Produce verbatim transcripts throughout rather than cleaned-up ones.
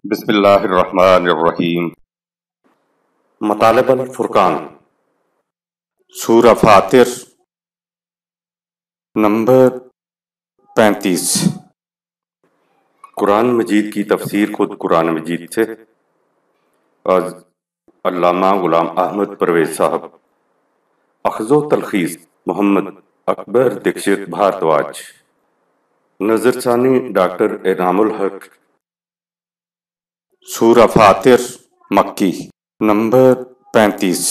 بسم اللہ الرحمن الرحیم۔ مطالب الفرقان، سورہ فاطر، نمبر پینتیس۔ قرآن مجید کی تفسیر خود قرآن مجید سے، از علامہ غلام احمد پرویز صاحب۔ اخذ و تلخیص محمد اکبر دکشت بھارتواج، نظر ثانی ڈاکٹر انعام الحق۔ سورہ فاطر مکی، نمبر پینتیس۔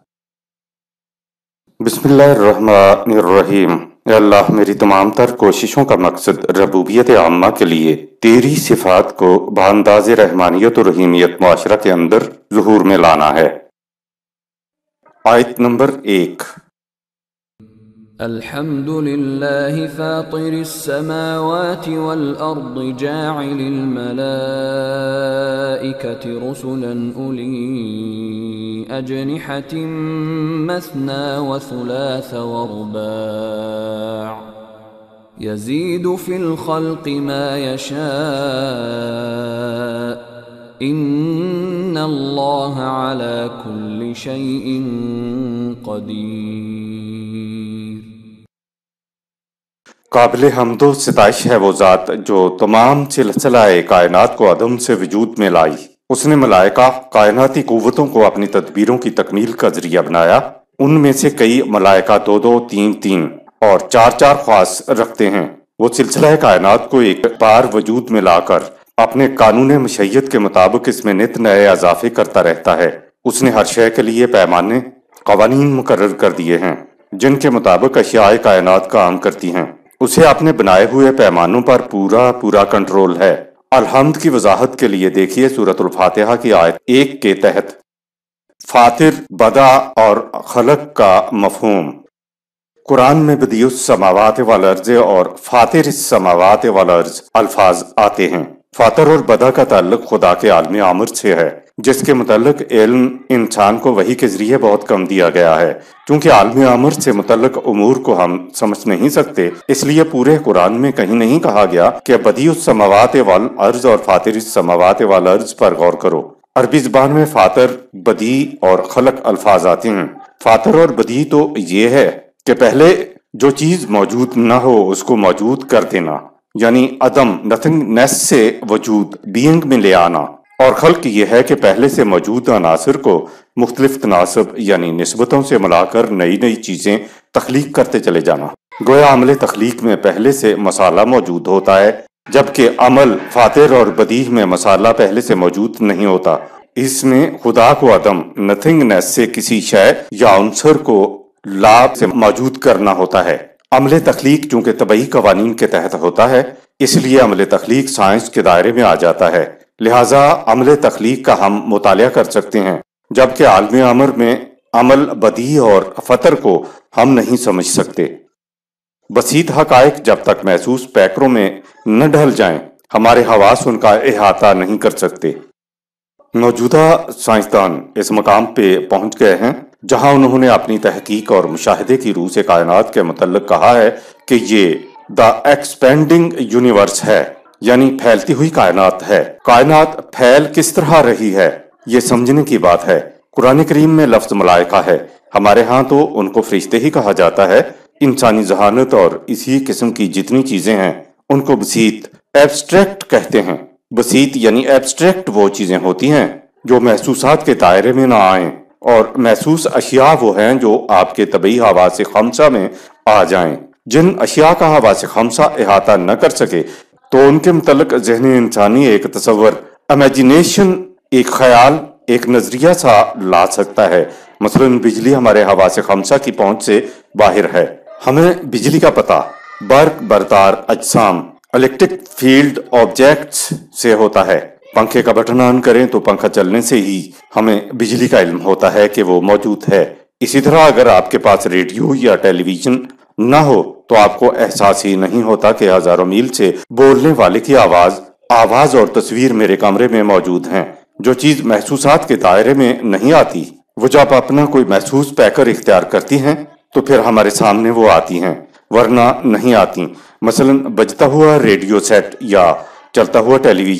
بسم اللہ الرحمن الرحیم۔ اے اللہ، میری تمام تر کوششوں کا مقصد ربوبیت عامہ کے لیے تیری صفات کو بانداز رحمانیت و رحیمیت معاشرہ کے اندر ظہور میں لانا ہے۔ آیت نمبر ایک۔ الحمد للہ فاطر السماوات والارض جاعل الملائکة رسلا اولی اجنحة مثنى وثلاث ورباع يزيد في الخلق ما يشاء ان اللہ على كل شيء قدیر۔ قابل حمد و ستائش ہے وہ ذات جو تمام سلسلہ کائنات کو عدم سے وجود میں لائی۔ اس نے ملائکہ کائناتی قوتوں کو اپنی تدبیروں کی تکمیل کا ذریعہ بنایا۔ ان میں سے کئی ملائکہ دو دو، تین تین اور چار چار خواص رکھتے ہیں۔ وہ سلسلہ کائنات کو ایک بار وجود میں لا کر اپنے قانون مشیت کے مطابق اس میں نت نئے اضافے کرتا رہتا ہے۔ اس نے ہر شے کے لیے پیمانے، قوانین مقرر کر دیے ہیں جن کے مطابق اشیاء کائنات کام کرتی ہیں۔ اسے اپنے بنائے ہوئے پیمانوں پر پورا پورا کنٹرول ہے۔ الحمد کی وضاحت کے لیے دیکھیے سورۃ الفاتحہ کی آیت ایک کے تحت فاطر، بدع اور خلق کا مفہوم۔ قرآن میں بدیع السماوات والارض اور فاطر السماوات والارض الفاظ آتے ہیں۔ فاطر اور بدع کا تعلق خدا کے عالم امر سے ہے، جس کے متعلق علم انسان کو وحی کے ذریعے بہت کم دیا گیا ہے۔ چونکہ عالم امر سے متعلق امور کو ہم سمجھ نہیں سکتے، اس لیے پورے قرآن میں کہیں نہیں کہا گیا کہ بدیع السماوات والارض اور فاطر السماوات والارض پر غور کرو۔ عربی زبان میں فاطر، بدیع اور خلق الفاظ آتے ہیں۔ فاطر اور بدیع تو یہ ہے کہ پہلے جو چیز موجود نہ ہو اس کو موجود کر دینا، یعنی عدم نتھنگ نیس سے وجود بینگ میں لے آنا، اور خلق یہ ہے کہ پہلے سے موجود عناصر کو مختلف تناسب یعنی نسبتوں سے ملا کر نئی نئی چیزیں تخلیق کرتے چلے جانا۔ گویا عمل تخلیق میں پہلے سے مسالہ موجود ہوتا ہے، جبکہ عمل فاطر اور بدیع میں مسالہ پہلے سے موجود نہیں ہوتا۔ اس میں خدا کو عدم نتھنگ نیس سے کسی شے یا عنصر کو لا سے موجود کرنا ہوتا ہے۔ عمل تخلیق چونکہ طبعی قوانین کے تحت ہوتا ہے، اس لیے عمل تخلیق سائنس کے دائرے میں آ جاتا ہے، لہٰذا عمل تخلیق کا ہم مطالعہ کر سکتے ہیں، جبکہ عالم امر میں عمل بدیع اور فطر کو ہم نہیں سمجھ سکتے۔ بسیط حقائق جب تک محسوس پیکروں میں نہ ڈھل جائیں، ہمارے حواس ان کا احاطہ نہیں کر سکتے۔ موجودہ سائنسدان اس مقام پہ پہنچ گئے ہیں جہاں انہوں نے اپنی تحقیق اور مشاہدے کی روح سے کائنات کے متعلق کہا ہے کہ یہ دا ایکسپینڈنگ یونیورس ہے، یعنی پھیلتی ہوئی کائنات ہے۔ کائنات پھیل کس طرح رہی ہے یہ سمجھنے کی بات ہے۔ قرآن کریم میں لفظ ملائکہ ہے، ہمارے ہاں تو ان کو فرشتے ہی کہا جاتا ہے۔ انسانی ذہانت اور اسی قسم کی جتنی چیزیں ہیں ان کو بسیط، ایبسٹریکٹ کہتے ہیں۔ بسیط یعنی ایبسٹریکٹ وہ چیزیں ہوتی ہیں جو محسوسات کے دائرے میں نہ آئیں، اور محسوس اشیاء وہ ہیں جو آپ کے طبعی حواس خمسہ میں آ جائیں۔ جن اشیاء کا حواس خمسہ احاطہ نہ کر سکے تو ان کے متعلق ذہن انسانی ایک تصور، امیجینیشن، ایک خیال، ایک نظریہ سا لا سکتا ہے۔ مثلا بجلی ہمارے حواس خمسہ کی پہنچ سے باہر ہے۔ ہمیں بجلی کا پتہ برق بردار اجسام، الیکٹرک فیلڈ آبجیکٹس سے ہوتا ہے۔ پنکھے کا بٹن آن کریں تو پنکھا چلنے سے ہی ہمیں بجلی کا علم ہوتا ہے کہ وہ موجود ہے۔ اسی طرح اگر آپ کے پاس ریڈیو یا ٹیلی ویژن نہ ہو تو آپ کو احساس ہی نہیں ہوتا کہ ہزاروں میل سے بولنے والے کی آواز آواز اور تصویر میرے کمرے میں موجود ہیں۔ جو چیز محسوسات کے دائرے میں نہیں آتی، وہ جب اپنا کوئی محسوس پیکر اختیار کرتی ہیں تو پھر ہمارے سامنے وہ آتی ہیں، ورنہ نہیں آتی۔ مثلا بجتا ہوا ریڈیو سیٹ یا چلتا ہوا ٹیلی ویژن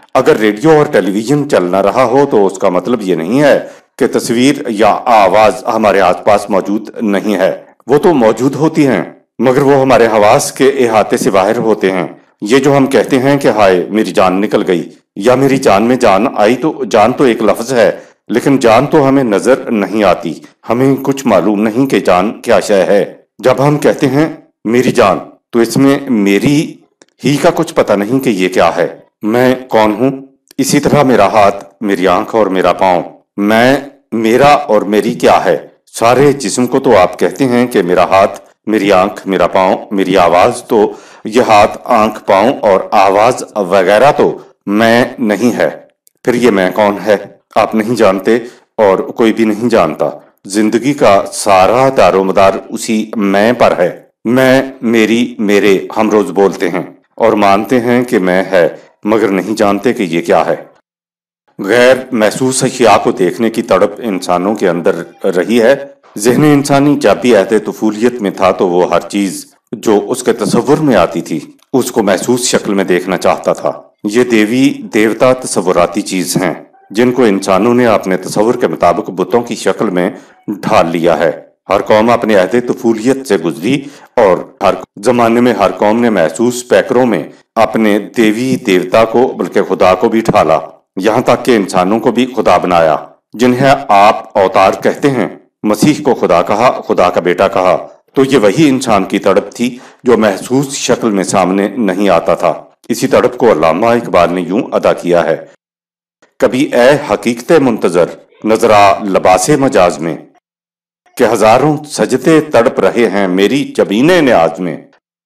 اگر ریڈیو اور ٹیلی ویژن چل نہ رہا ہو تو اس کا مطلب یہ نہیں ہے کہ تصویر یا آواز ہمارے آس پاس موجود نہیں ہے۔ وہ تو موجود ہوتی ہیں، مگر وہ ہمارے حواس کے احاطے سے باہر ہوتے ہیں۔ یہ جو ہم کہتے ہیں کہ ہائے میری جان نکل گئی یا میری جان میں جان آئی، تو جان تو ایک لفظ ہے، لیکن جان تو ہمیں نظر نہیں آتی، ہمیں کچھ معلوم نہیں کہ جان کیا شے ہے۔ جب ہم کہتے ہیں میری جان تو اس میں میری ہی کا کچھ پتہ نہیں کہ یہ کیا ہے، میں کون ہوں۔ اسی طرح میرا ہاتھ، میری آنکھ اور میرا پاؤں، میں، میرا اور میری کیا ہے۔ سارے جسم کو تو آپ کہتے ہیں کہ میرا ہاتھ، میری آنکھ، میرا پاؤں، میری آواز، تو یہ ہاتھ، آنکھ، پاؤں اور آواز وغیرہ تو میں نہیں ہے۔ پھر یہ میں کون ہے؟ آپ نہیں جانتے اور کوئی بھی نہیں جانتا۔ زندگی کا سارا دار و مدار اسی میں پر ہے۔ میں، میری، میرے ہم روز بولتے ہیں اور مانتے ہیں کہ میں ہے، مگر نہیں جانتے کہ یہ کیا ہے۔ غیر محسوس اشیاء کو دیکھنے کی تڑپ انسانوں کے اندر رہی ہے۔ ذہن انسانی جب بھی عہد طفولیت میں تھا تو وہ ہر چیز جو اس کے تصور میں آتی تھی اس کو محسوس شکل میں دیکھنا چاہتا تھا۔ یہ دیوی دیوتا تصوراتی چیز ہیں جن کو انسانوں نے اپنے تصور کے مطابق بتوں کی شکل میں ڈھال لیا ہے۔ ہر قوم اپنے عہد طفولیت سے گزری اور ہر زمانے میں ہر قوم نے محسوس پیکروں میں اپنے دیوی دیوتا کو بلکہ خدا کو بھی ڈھالا، یہاں تک کہ انسانوں کو بھی خدا بنایا، جنہیں آپ اوتار کہتے ہیں۔ مسیح کو خدا کہا، خدا کا بیٹا کہا، تو یہ وہی انسان کی تڑپ تھی جو محسوس شکل میں سامنے نہیں آتا تھا۔ اسی تڑپ کو علامہ اقبال نے یوں ادا کیا ہے: کبھی اے حقیقت منتظر نظر آ لباس مجاز میں، کہ ہزاروں سجدے تڑپ رہے ہیں میری جبین نیاز میں۔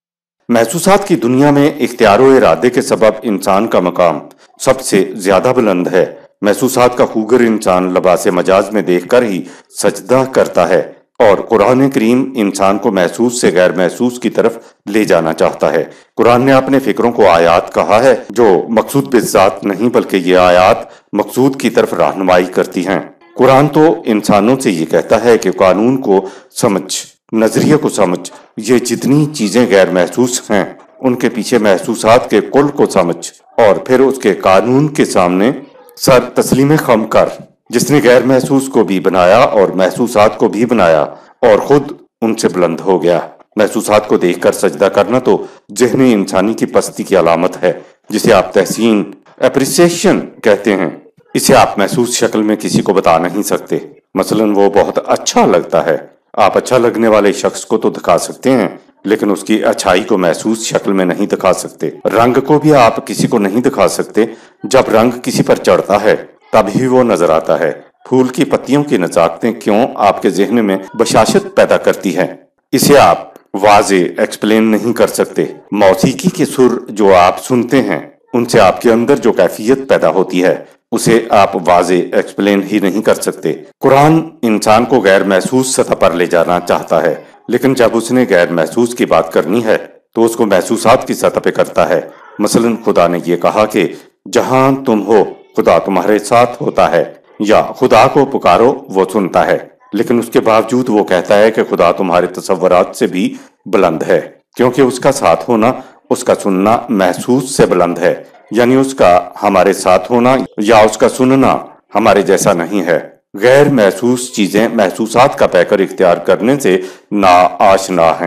محسوسات کی دنیا میں اختیار و ارادے کے سبب انسان کا مقام سب سے زیادہ بلند ہے۔ محسوسات کا خوگر انسان لباس مجاز میں دیکھ کر ہی سجدہ کرتا ہے، اور قرآن کریم انسان کو محسوس سے غیر محسوس کی طرف لے جانا چاہتا ہے۔ قرآن نے اپنے فکروں کو آیات کہا ہے، جو مقصود بالذات نہیں بلکہ یہ آیات مقصود کی طرف رہنمائی کرتی ہیں۔ قرآن تو انسانوں سے یہ کہتا ہے کہ قانون کو سمجھ، نظریے کو سمجھ، یہ جتنی چیزیں غیر محسوس ہیں ان کے پیچھے محسوسات کے کل کو سمجھ، اور پھر اس کے قانون کے سامنے سر تسلیم خم کر۔ جس نے غیر محسوس کو بھی بنایا اور محسوسات کو بھی بنایا اور خود ان سے بلند ہو گیا۔ محسوسات کو دیکھ کر سجدہ کرنا تو ذہن انسانی کی پستی کی علامت ہے، جسے آپ تحسین، اپریسیشن کہتے ہیں۔ اسے آپ محسوس شکل میں کسی کو بتا نہیں سکتے۔ مثلا وہ بہت اچھا لگتا ہے، آپ اچھا لگنے والے شخص کو تو دکھا سکتے ہیں لیکن اس کی اچھائی کو محسوس شکل میں نہیں دکھا سکتے۔ رنگ کو بھی آپ کسی کو نہیں دکھا سکتے، جب رنگ کسی پر چڑھتا ہے تب ہی وہ نظر آتا ہے۔ پھول کی پتیوں کی نزاکتیں کیوں آپ کے ذہن میں بشاشت پیدا کرتی ہیں، اسے آپ واضح ایکسپلین نہیں کر سکتے۔ موسیقی کے سر جو آپ سنتے ہیں ان سے آپ کے اندر جو کیفیت پیدا ہوتی ہے اسے آپ واضح ایکسپلین ہی نہیں کر سکتے۔ قرآن انسان کو غیر محسوس سطح پر لے جانا چاہتا ہے، لیکن جب اس نے غیر محسوس کی بات کرنی ہے تو اس کو محسوسات کی سطح پہ کرتا ہے۔ مثلا خدا نے یہ کہا کہ جہاں تم ہو خدا تمہارے ساتھ ہوتا ہے، یا خدا کو پکارو وہ سنتا ہے، لیکن اس کے باوجود وہ کہتا ہے کہ خدا تمہارے تصورات سے بھی بلند ہے، کیونکہ اس کا ساتھ ہونا، اس کا سننا محسوس سے بلند ہے، یعنی اس کا ہمارے ساتھ ہونا یا اس کا سننا ہمارے جیسا نہیں ہے۔ غیر محسوس چیزیں محسوسات کا پیکر اختیار کرنے سے نا آشنا ہیں۔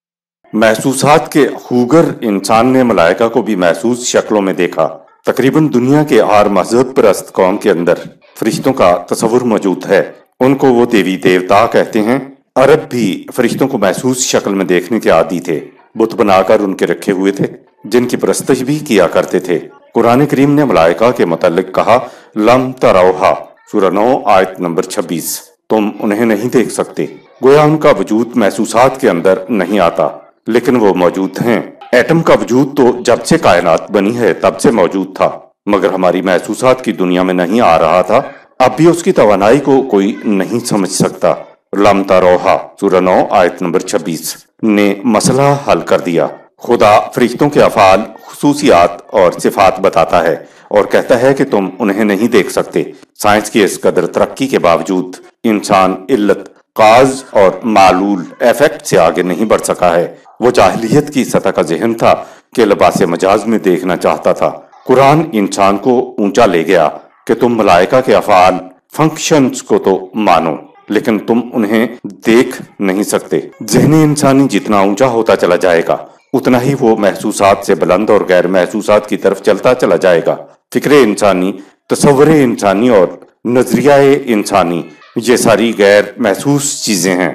محسوسات کے خوگر انسان نے ملائکہ کو بھی محسوس شکلوں میں دیکھا۔ تقریباً دنیا کے ہر مذہب پرست قوم کے اندر فرشتوں کا تصور موجود ہے، ان کو وہ دیوی دیوتا کہتے ہیں۔ عرب بھی فرشتوں کو محسوس شکل میں دیکھنے کے عادی تھے، بت بنا کر ان کے رکھے ہوئے تھے جن کی پرستش بھی کیا کرتے تھے۔ قرآن کریم نے ملائکہ کے متعلق کہا لم تروہا، سورہ نو آیت نمبر چھبیس، تم انہیں نہیں دیکھ سکتے۔ گویا ان کا وجود محسوسات کے اندر نہیں آتا، لیکن وہ موجود ہیں۔ ایٹم کا وجود تو جب سے کائنات بنی ہے تب سے موجود تھا، مگر ہماری محسوسات کی دنیا میں نہیں آ رہا تھا۔ اب بھی اس کی توانائی کو کوئی نہیں سمجھ سکتا۔ لم تروہا، سورہ نو آیت نمبر چھبیس نے مسئلہ حل کر دیا۔ خدا فرشتوں کے افعال، خصوصیات اور صفات بتاتا ہے اور کہتا ہے کہ تم انہیں نہیں دیکھ سکتے۔ سائنس کی اس قدر ترقی کے باوجود انسان علت، کاز اور معلول، ایفیکٹ سے آگے نہیں بڑھ سکا ہے۔ وہ جاہلیت کی سطح کا ذہن تھا کہ لباس مجاز میں دیکھنا چاہتا تھا۔ कुरान इंसान को ऊंचा ले गया कि तुम मलाइका के अफआल फंक्शंस को तो मानो, लेकिन तुम उन्हें देख नहीं सकते। ज़हन इंसानी जितना ऊंचा होता चला जाएगा उतना ही वो महसूसात से बुलंद और गैर महसूसात की तरफ चलता चला जाएगा। फिक्रे इंसानी, तसव्वुर इंसानी और नजरियाए इंसानी, ये सारी गैर महसूस चीजें हैं।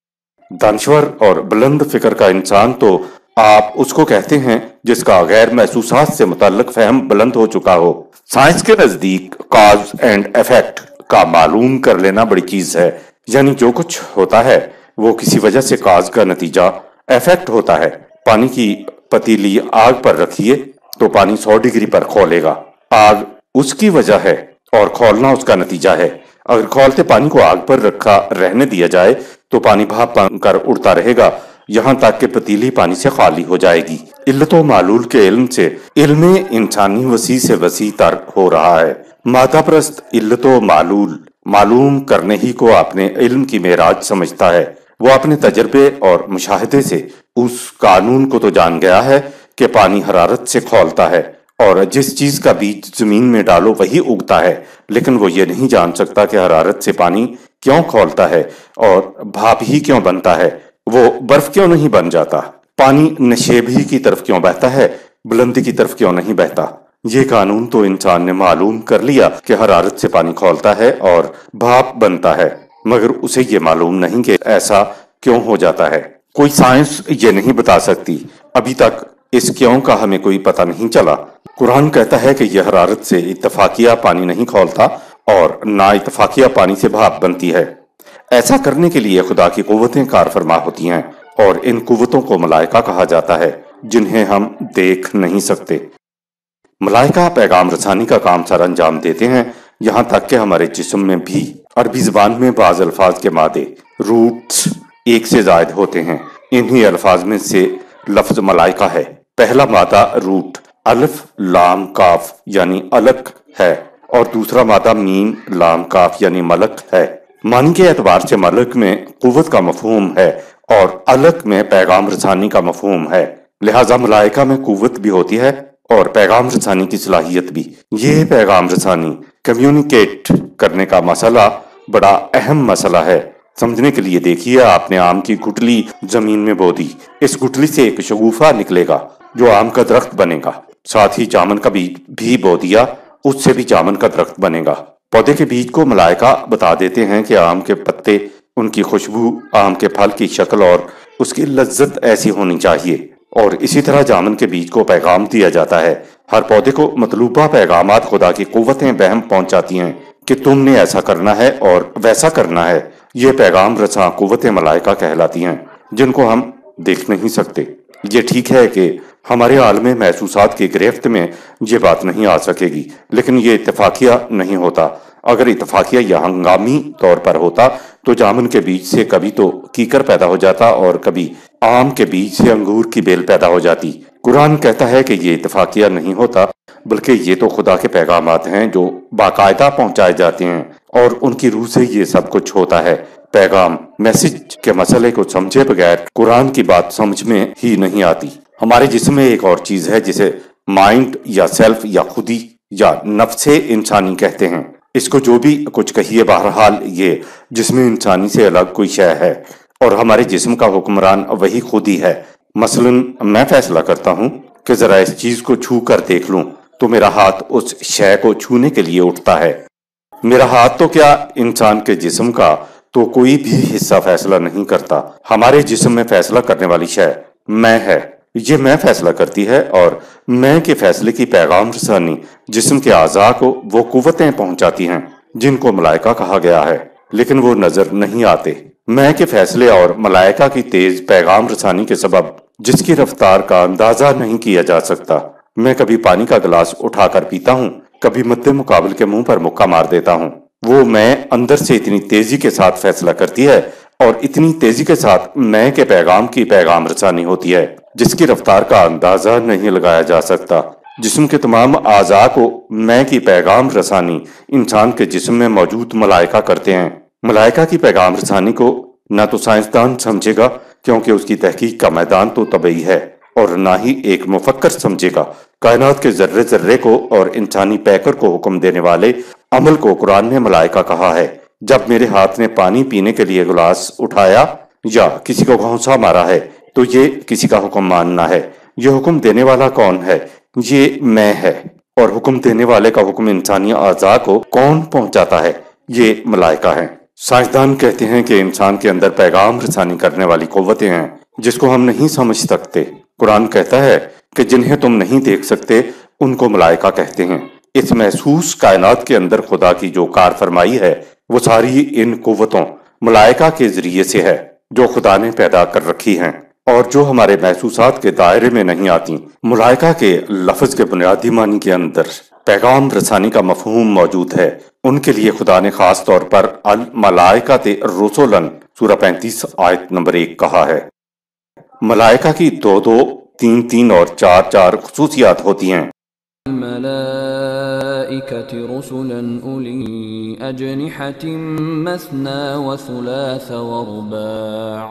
दानश्वर और बुलंद फिक्र का इंसान तो आप उसको कहते हैं जिसका गैर महसूसात से मुतल्लिक फहम बुलंद हो चुका हो। साइंस के नजदीक कॉज एंड इफेक्ट का मालूम कर लेना बड़ी चीज है, यानी जो कुछ होता है वो किसी वजह से कॉज का नतीजा इफेक्ट होता है। पानी की पतीली आग पर रखिए तो पानी सौ डिग्री पर खौलेगा। आग उसकी वजह है और खौलना उसका नतीजा है। अगर खौलते पानी को आग पर रखा रहने दिया जाए तो पानी भाप कर उड़ता रहेगा यहाँ तक कि पतीली पानी से खाली हो जाएगी। इल्लत व मालूल के इल्म से इल्म इंसानी वसी से वसी तर हो रहा है। मादा परस्त इल्लत व मालूल मालूम करने ही को अपने इल्म की मेराज समझता है। वो अपने तजर्बे और मुशाहिदे से उस कानून को तो जान गया है कि पानी हरारत से खौलता है और जिस चीज का बीज जमीन में डालो वही उगता है, लेकिन वो ये नहीं जान सकता कि हरारत से पानी क्यों खौलता है और भाप ही क्यों बनता है, वो बर्फ क्यों नहीं बन जाता। पानी नशेब ही की तरफ क्यों बहता है, बुलंदी की तरफ क्यों नहीं बहता। ये कानून तो इंसान ने मालूम कर लिया कि हरारत से पानी खौलता है और भाप बनता है, मगर उसे ये मालूम नहीं कि ऐसा क्यों हो जाता है। कोई साइंस ये नहीं बता सकती। अभी तक इस क्यों का हमें कोई पता नहीं चला। कुरान कहता है कि यह हरारत से इत्तफाकिया पानी नहीं खौलता और ना इत्तफाकिया पानी से भाप बनती है। ऐसा करने के लिए खुदा की कुव्वतें कार फरमा होती हैं और इन कुव्वतों को मलाइका कहा जाता है, जिन्हें हम देख नहीं सकते। मलाइका पैगाम रसानी का काम सर अंजाम देते हैं, यहाँ तक कि हमारे जिस्म में भी। अरबी जबान में बाज अल्फाज के मादे रूट्स एक से जायद होते हैं। इन्हीं अल्फाज में से लफ्ज मलाइका है। पहला मादा रूट अलिफ लाम काफ यानी अलक है और दूसरा मादा मीम लाम काफ यानी मलक है। मानी के एतबार से मलक में कुव्वत का मफहूम है और अलक में पैगाम रसानी का मफहूम है। लिहाजा मलाइका में कुव्वत भी होती है और पैगाम रसानी की सलाहियत भी। ये पैगाम रसानी कम्युनिकेट करने का मसला बड़ा अहम मसला है। समझने के लिए देखिए, आपने आम की गुठली जमीन में बो दी। इस गुठली से एक शगुफा निकलेगा जो आम का दरख्त बनेगा। साथ ही जामन का बीज भी बो दिया, उससे भी जामन का दरख्त बनेगा। पौधे के बीज को मलाइका बता देते हैं कि आम के पत्ते, उनकी खुशबू, आम के फल की शक्ल और उसकी लज्जत ऐसी होनी चाहिए। और इसी तरह जामन के बीज को पैगाम दिया जाता है। हर पौधे को मतलूबा पैगामात खुदा की कुव्वतें बहम पहुंचाती हैं कि तुमने ऐसा करना है और वैसा करना है। ये पैगाम रसा कुव्वतें मलाइका कहलाती हैं, जिनको हम देख नहीं सकते। ये ठीक है कि हमारे आलम महसूसात की गिरफ्त में ये बात नहीं आ सकेगी, लेकिन ये इत्तफाकिया नहीं होता। अगर इत्तफाकिया या हंगामी तौर पर होता तो जामुन के बीज से कभी तो कीकर पैदा हो जाता और कभी आम के बीज से अंगूर की बेल पैदा हो जाती। कुरान कहता है कि ये इत्तफाकिया नहीं होता, बल्कि ये तो खुदा के पैगामात हैं जो बाकायदा पहुंचाए जाते हैं और उनकी रूह से ये सब कुछ होता है। पैगाम मैसेज के मसले को समझे बगैर कुरान की बात समझ में ही नहीं आती। हमारे जिस्म में एक और चीज है जिसे माइंड या सेल्फ या खुदी या नफ्से इंसानी कहते हैं। इसको जो भी कुछ कहिए, बहरहाल ये जिस्म इंसानी से अलग कोई शय है और हमारे जिस्म का हुक्मरान वही खुद ही है। मसलन मैं फैसला करता हूँ कि जरा इस चीज को छू कर देख लूं तो मेरा हाथ उस शय को छूने के लिए उठता है। मेरा हाथ तो क्या, इंसान के जिस्म का तो कोई भी हिस्सा फैसला नहीं करता। हमारे जिस्म में फैसला करने वाली शय मैं है। ये मैं फैसला करती है और मैं के फैसले की पैगाम रसानी जिस्म के आज़ा को वो कुव्वतें पहुंचाती हैं जिनको मलाइका कहा गया है, लेकिन वो नजर नहीं आते। मैं के फैसले और मलाइका की तेज पैगाम रसानी के सबब जिसकी रफ्तार का अंदाजा नहीं किया जा सकता। मैं कभी पानी का गिलास उठाकर पीता हूँ, कभी मद्दे मुकाबले के मुंह पर मुक्का मार देता हूँ। वो मैं अंदर से इतनी तेजी के साथ फैसला करती है और इतनी तेजी के साथ मैं के पैगाम की पैगाम रसानी होती है जिसकी रफ्तार का अंदाजा नहीं लगाया जा सकता। जिस्म के तमाम आज़ा को मैं की पैगाम रसानी इंसान के जिस्म में मौजूद मलाइका करते हैं। मलाइका की पैगाम रसानी को न तो साइंसदान समझेगा क्योंकि उसकी तहकीक का मैदान तो तबई है اور نہ ہی ایک مفکر سمجھے گا۔ کائنات کے ذرے ذرے کو اور انسانی پیکر کو حکم دینے والے عمل کو قرآن نے ملائکہ کہا ہے۔ جب میرے ہاتھ نے پانی پینے کے لیے گلاس اٹھایا یا کسی کو گھونسا مارا ہے تو یہ کسی کا حکم ماننا ہے۔ یہ حکم دینے والا کون ہے؟ یہ میں ہے۔ اور حکم دینے والے کا حکم انسانی اعضاء کو کون پہنچاتا ہے؟ یہ ملائکہ ہیں۔ سائنسدان کہتے ہیں کہ انسان کے اندر پیغام رسانی کرنے والی قوتیں ہیں جس کو ہم نہیں سمجھ سکتے۔ قرآن کہتا ہے کہ جنہیں تم نہیں دیکھ سکتے ان کو ملائکہ کہتے ہیں۔ اس محسوس کائنات کے اندر خدا کی جو کار فرمائی ہے وہ ساری ان قوتوں ملائکہ کے ذریعے سے ہے جو خدا نے پیدا کر رکھی ہیں اور جو ہمارے محسوسات کے دائرے میں نہیں آتی۔ ملائکہ کے لفظ کے بنیادی معنی کے اندر پیغام رسانی کا مفہوم موجود ہے۔ ان کے لیے خدا نے خاص طور پر الملائکۃ رسلا سورہ پینتیس آیت نمبر ایک کہا ہے۔ ملائکہ کی دو دو تین تین اور چار چار خصوصیات ہوتی ہیں۔ الملائکۃ رسلا اولی اجنحۃ مثنی وثلاث ورباع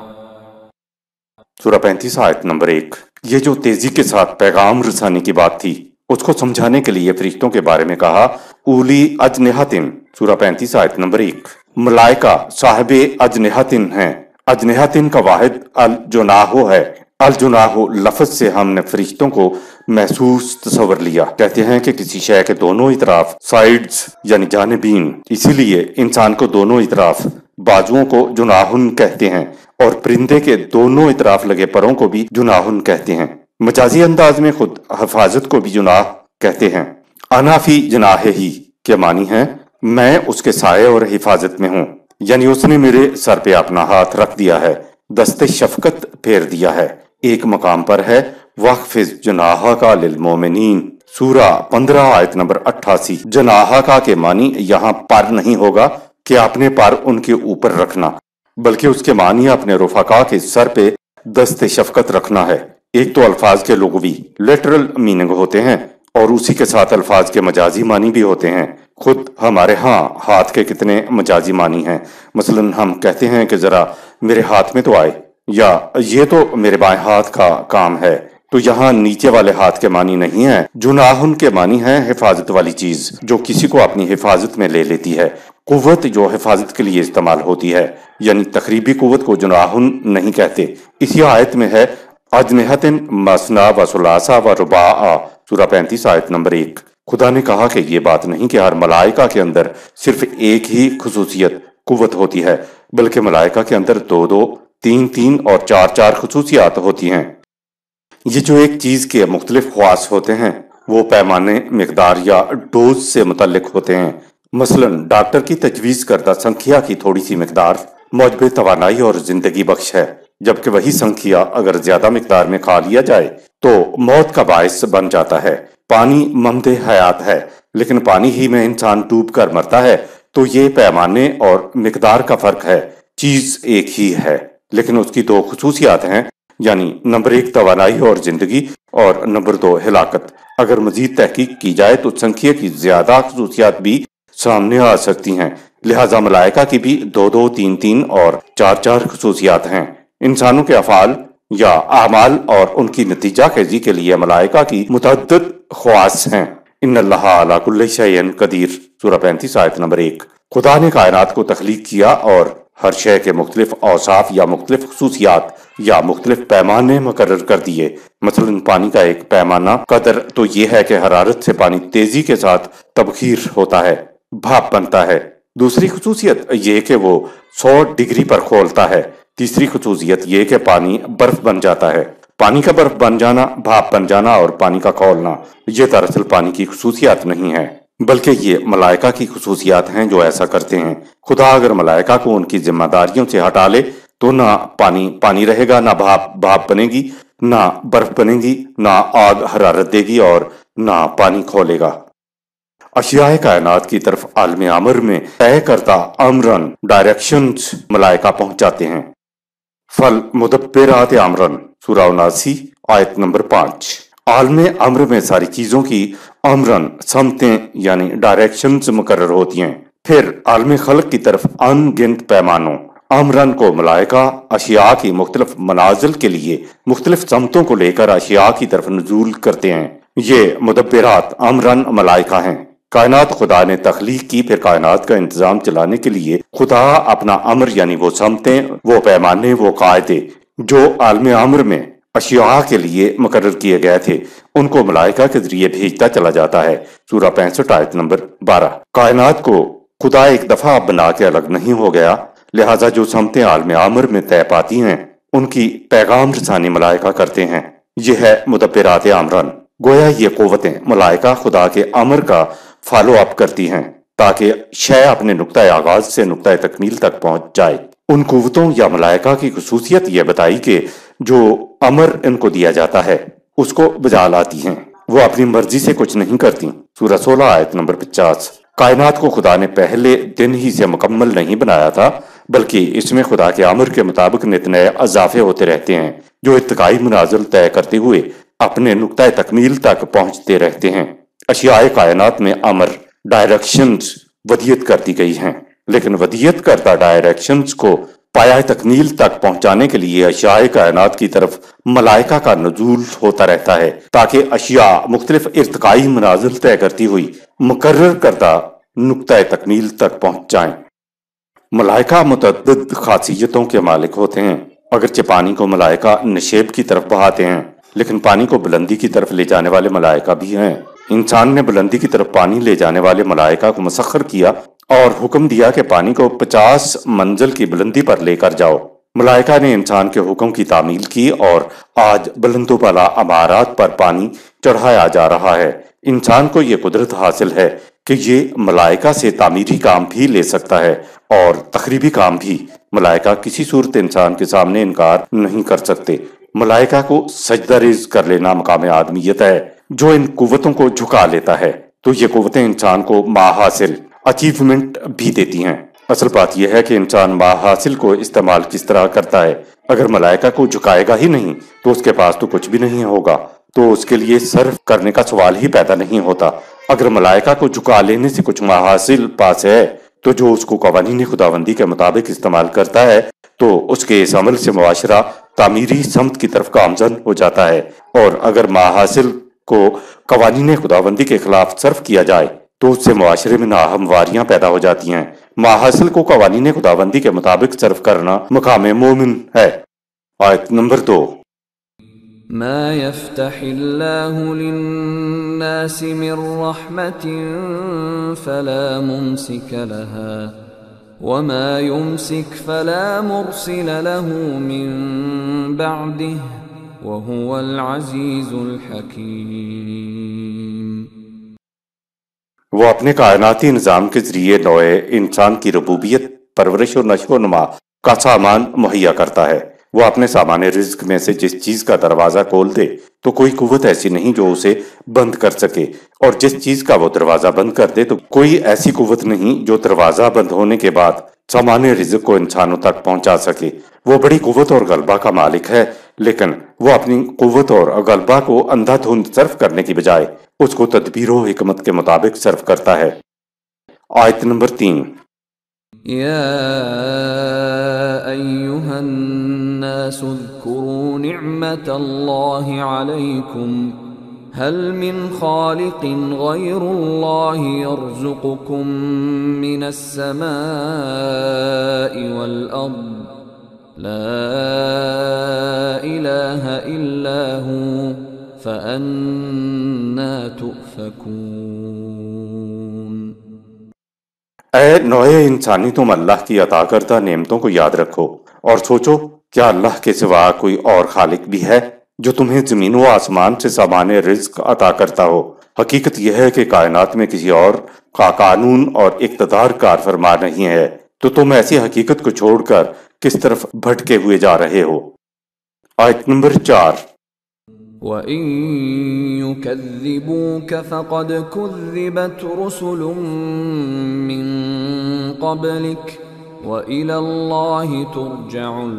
سورہ پینتیس آیت نمبر ایک۔ یہ جو تیزی کے ساتھ پیغام رسانی کی بات تھی اس کو سمجھانے کے لیے فرشتوں کے بارے میں کہا اولی اجنحۃ سورہ پینتیس آیت نمبر ایک۔ ملائکہ صاحب اجنحۃ ہیں۔ اجنحۃ کا واحد الجناح ہے۔ الجناح لفظ سے ہم نے فرشتوں کو محسوس تصور لیا۔ کہتے ہیں کہ کسی شے کے دونوں اطراف سائیڈز یعنی جانبین، اسی لیے انسان کو دونوں اطراف بازوؤں کو جناحن کہتے ہیں اور پرندے کے دونوں اطراف لگے پروں کو بھی جناحن کہتے ہیں۔ مجازی انداز میں خود حفاظت کو بھی جناح کہتے ہیں۔ انا فی جناحہ کے معنی ہے میں اس کے سائے اور حفاظت میں ہوں، یعنی اس نے میرے سر پہ اپنا ہاتھ رکھ دیا ہے، دست شفقت پھیر دیا ہے۔ ایک مقام پر ہے وَخْفِضْ جَنَاحَكَ لِلْمُؤْمِنِينَ سورہ پندرہ آیت نمبر اٹھاسی۔ جناحہ کے معنی یہاں پر نہیں ہوگا کہ اپنے پر ان کے اوپر رکھنا، بلکہ اس کے معنی اپنے رفقا کے سر پہ دست شفقت رکھنا ہے۔ ایک تو الفاظ کے لغوی لیٹرل میننگ ہوتے ہیں اور اسی کے ساتھ الفاظ کے مجازی معنی بھی ہوتے ہیں۔ خود ہمارے ہاں ہاتھ کے کتنے مجازی معنی ہیں۔ مثلا ہم کہتے ہیں کہ ذرا میرے ہاتھ میں تو آئے، یا یہ تو میرے بائیں ہاتھ کا کام ہے، تو یہاں نیچے والے ہاتھ کے معنی نہیں ہے۔ جناحن کے معنی ہے حفاظت والی چیز جو کسی کو اپنی حفاظت میں لے لیتی ہے، قوت جو حفاظت کے لیے استعمال ہوتی ہے، یعنی تقریبی قوت کو جناحن نہیں کہتے۔ اسی آیت میں ہے اجنحۃ مثنی وثلاث ورباع سورہ پینتیس آیت نمبر ایک۔ خدا نے کہا کہ یہ بات نہیں کہ ہر ملائکہ کے اندر صرف ایک ہی خصوصیت قوت ہوتی ہے، بلکہ ملائکہ کے اندر دو دو تین تین اور چار چار خصوصیات ہوتی ہیں۔ یہ جو ایک چیز کے مختلف خواص ہوتے ہیں وہ پیمانے، مقدار یا ڈوز سے متعلق ہوتے ہیں۔ مثلا ڈاکٹر کی تجویز کردہ سنکھیا کی تھوڑی سی مقدار موجب توانائی اور زندگی بخش ہے، جبکہ وہی سنکھیا اگر زیادہ مقدار میں کھا لیا جائے تو موت کا باعث بن جاتا ہے۔ پانی ممد حیات ہے، لیکن پانی ہی میں انسان ڈوب کر مرتا ہے، تو یہ پیمانے اور مقدار کا فرق ہے۔ چیز ایک ہی ہے لیکن اس کی دو خصوصیات ہیں، یعنی نمبر ایک توانائی اور زندگی اور نمبر دو ہلاکت۔ اگر مزید تحقیق کی جائے تو سنکھیا کی زیادہ خصوصیات بھی سامنے آ سکتی ہیں، لہذا ملائکہ کی بھی دو دو تین تین اور چار چار خصوصیات ہیں۔ انسانوں کے افعال یا اعمال اور ان کی نتیجہ خیزی کے لیے ملائکہ کی متعدد خواص ہیں۔ ان اللہ علی کل شیء قدیر سورہ پینتیس آیت نمبر ایک۔ خدا نے کائنات کو تخلیق کیا اور ہر شے کے مختلف اوصاف یا مختلف خصوصیات یا مختلف پیمانے مقرر کر دیے۔ مثلا پانی کا ایک پیمانہ قدر تو یہ ہے کہ حرارت سے پانی تیزی کے ساتھ تبخیر ہوتا ہے، بھاپ بنتا ہے۔ دوسری خصوصیت یہ کہ وہ سو ڈگری پر کھولتا ہے۔ تیسری خصوصیت یہ کہ پانی برف بن جاتا ہے۔ پانی کا برف بن جانا، بھاپ بن جانا اور پانی کا کھولنا یہ دراصل پانی کی خصوصیات نہیں ہیں، بلکہ یہ ملائکہ کی خصوصیات ہیں جو ایسا کرتے ہیں۔ خدا اگر ملائکہ کو ان کی ذمہ داریوں سے ہٹا لے تو نہ پانی پانی رہے گا، نہ بھاپ بھاپ بنے گی، نہ برف بنے گی، نہ آگ حرارت دے گی اور نہ پانی کھولے گا۔ اشیاء کائنات کی طرف عالم امر میں طے کردہ امرن ڈائریکشنز ملائکہ پہنچاتے ہیں۔ فل مدبرات امرن سورہ اناسی آیت نمبر پانچ۔ عالم امر میں ساری چیزوں کی امرن سمتیں یعنی ڈائریکشنز مقرر ہوتی ہیں۔ پھر عالم خلق کی طرف ان گنت پیمانوں आमरन को मलाइका अशिया की मुख्तलिफ मनाजिल के लिए मुख्तलिफ समतों को लेकर अशिया की तरफ नजूल करते हैं। ये मुदब्बिरात आमरन मलाइका हैं। कायनात खुदा ने तख्लीक की, फिर कायनात का इंतजाम चलाने के लिए खुदा अपना अमर यानी वो समतें, वो पैमाने, वो कायदे जो आलम अमर में अशिया के लिए मुकर्रर किए गए थे, उनको मलाइका के जरिए भेजता चला जाता है। सूरह पैंसठ आयत नंबर बारह। कायनात को खुदा एक दफा बना के अलग नहीं हो गया, लिहाजा जो समतें आलम आमर में तय पाती हैं उनकी पैगाम रसानी मलाइका करते हैं। यह है मुदब्बिरात आमरन। गोया ये कुव्वतें मलाइका खुदा के अमर का फॉलो अप करती हैं ताकि शय अपने नुक्ता आगाज से नुक्ता तकमील तक पहुंच जाए। उन कुव्वतों या मलाइका की खुसूसियत यह बताई कि जो अमर इनको दिया जाता है उसको बजा लाती हैं, वो अपनी मर्जी से कुछ नहीं करती। सूरह सोलह आयत नंबर पचास। कायनात को खुदा ने पहले दिन ही से मुकम्मल नहीं बनाया था, बल्कि इसमें खुदा के अमर के मुताबिक नित नए अजाफे होते रहते हैं जो इत्तकाई मनाजिल तय करते हुए अपने नुक्ता तकमील तक पहुंचते रहते हैं। अशियाए कायनात में अमर डायरेक्शंस वदियत कर दी गई हैं, लेकिन वदियत करता डायरेक्शंस को पाया तकमील तक पहुंचाने के लिए अशियाए कायनात की तरफ मलाइका का नजूल होता रहता है ताकि अशिया मुख्तलिफ इर्तकाई मनाजिल तय करती हुई मुकर्रर करता नुक्ता तकमील तक पहुंच जाएं। मलाइका मुतअद्दिद खासियतों के मालिक होते हैं। अगरचे पानी को मलाइका नशेब की तरफ बहाते हैं, लेकिन पानी को बुलंदी की तरफ ले जाने वाले मलाइका भी हैं। इंसान ने बुलंदी की तरफ पानी ले जाने वाले मलाइका को मुसख्खर किया और हुक्म दिया कि पानी को पचास मंजिल की बुलंदी पर लेकर जाओ। मलाइका ने इंसान के हुक्म की तामील की और आज बुलंदो बाला अमारात पर पानी चढ़ाया जा रहा है। इंसान को ये कुदरत हासिल है कि ये मलाइका से तामीरी काम भी ले सकता है और तखरीबी काम भी। मलाइका किसी सूरत इंसान के सामने इनकार नहीं कर सकते। मलाइका को सजदा रेज़ कर लेना मकाम आदमियत है जो इन कुव्वतों को झुका लेता है, तो ये कुव्वतें इंसान को माहासिल अचीवमेंट भी देती हैं। असल बात यह है कि इंसान माहासिल को इस्तेमाल किस तरह करता है। अगर मलाइका को झुकाएगा ही नहीं तो उसके पास तो कुछ भी नहीं होगा, तो उसके लिए सर्फ करने का सवाल ही पैदा नहीं होता। अगर मलाइका को झुका लेने से कुछ माहासिल पास है तो जो उसको कवानीन खुदाबंदी के मुताबिक इस्तेमाल करता है तो उसके इस अमल से मुआशरा तामीरी समत की तरफ गामजन हो जाता है। और अगर माहासिल को कवानीन खुदाबंदी के खिलाफ सर्फ किया जाए तो उससे मुआशरे में नाहमवारियां पैदा हो जाती हैं। माहासिल को कवानीन खुदाबंदी के मुताबिक सर्फ करना मकाम मोमिन है। आयत नंबर दो। मा यफ्तहिल्लाहु लिन्नासि मिर रहमतिन फला मुमसिक लहा वमा युमसिक फला मुरसिल लहु मिन बअदिहि वहुवल अज़ीज़ुल हकीम। वो अपने कायनाती निज़ाम के जरिए नौए इंसान की रबूबियत, परवरिश और नशो नुमा का सामान मुहैया करता है। वो अपने सामान रिज्क में से जिस चीज का दरवाजा खोल दे तो कोई कुव्वत ऐसी नहीं जो उसे बंद कर सके, और जिस चीज का वो दरवाजा बंद कर दे तो कोई ऐसी कुव्वत नहीं जो दरवाजा बंद होने के बाद सामान रिज्क को इंसानों तक पहुंचा सके। वो बड़ी कुव्वत और गलबा का मालिक है, लेकिन वो अपनी कुव्वत और गलबा को अंधाधुंध सर्फ करने की बजाय उसको तदबीर व हिकमत के मुताबिक सर्फ करता है। आयत नंबर तीन। या अय्युहन नास उज़्कुरू निअमतल्लाहि अलैकुम हल मिन खालिकिन गैरुल्लाहि यर्ज़ुक़ुकुम मिनस समाई वल अर्द ला इलाहा इल्ला हु फ़अन्ना तुफ़कून। ऐ नौए इंसानी, तुम अल्लाह की अता करदा नेमतों को याद रखो और सोचो क्या अल्लाह के सिवा कोई और खालिक भी है जो तुम्हें जमीन व आसमान से सामान रिज्क अता करता हो। हकीकत यह है कि कायनात में किसी और का कानून और इक़्तिदार कार फरमा नहीं है, तो तुम ऐसी हकीकत को छोड़कर किस तरफ भटके हुए जा रहे हो। आयत नंबर चार। वइन युकज़्ज़िबूक फ़क़द कुज़्ज़िबत रुसुलुम मिन क़ब्लिक व इलल्लाहि तुरजउल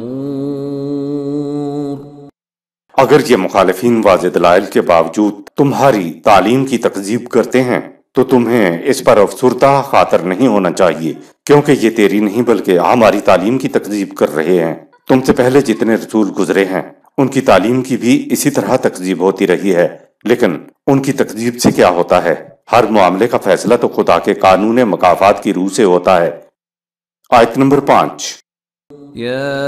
उमूर। अगर ये मुखालिफीन वाज़ेह दलाइल के बावजूद तुम्हारी तालीम की तकज़ीब करते हैं तो तुम्हें इस पर अफसुर्दा खातर नहीं होना चाहिए کیونکہ یہ تیری نہیں بلکہ ہماری تعلیم کی تکذیب کر رہے ہیں۔ تم سے پہلے جتنے رسول گزرے ہیں ان کی تعلیم کی بھی اسی طرح تکذیب ہوتی رہی ہے، لیکن ان کی تکذیب سے کیا ہوتا ہے؟ ہر معاملے کا فیصلہ تو خدا کے قانون مکافات کی روح سے ہوتا ہے۔ آیت نمبر پانچ۔ يا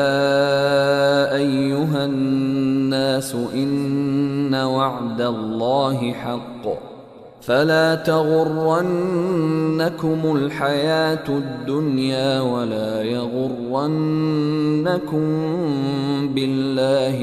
أيها الناس إن وعد الله حق فلا تغرنكم الحياة الدنيا ولا يغرنكم بالله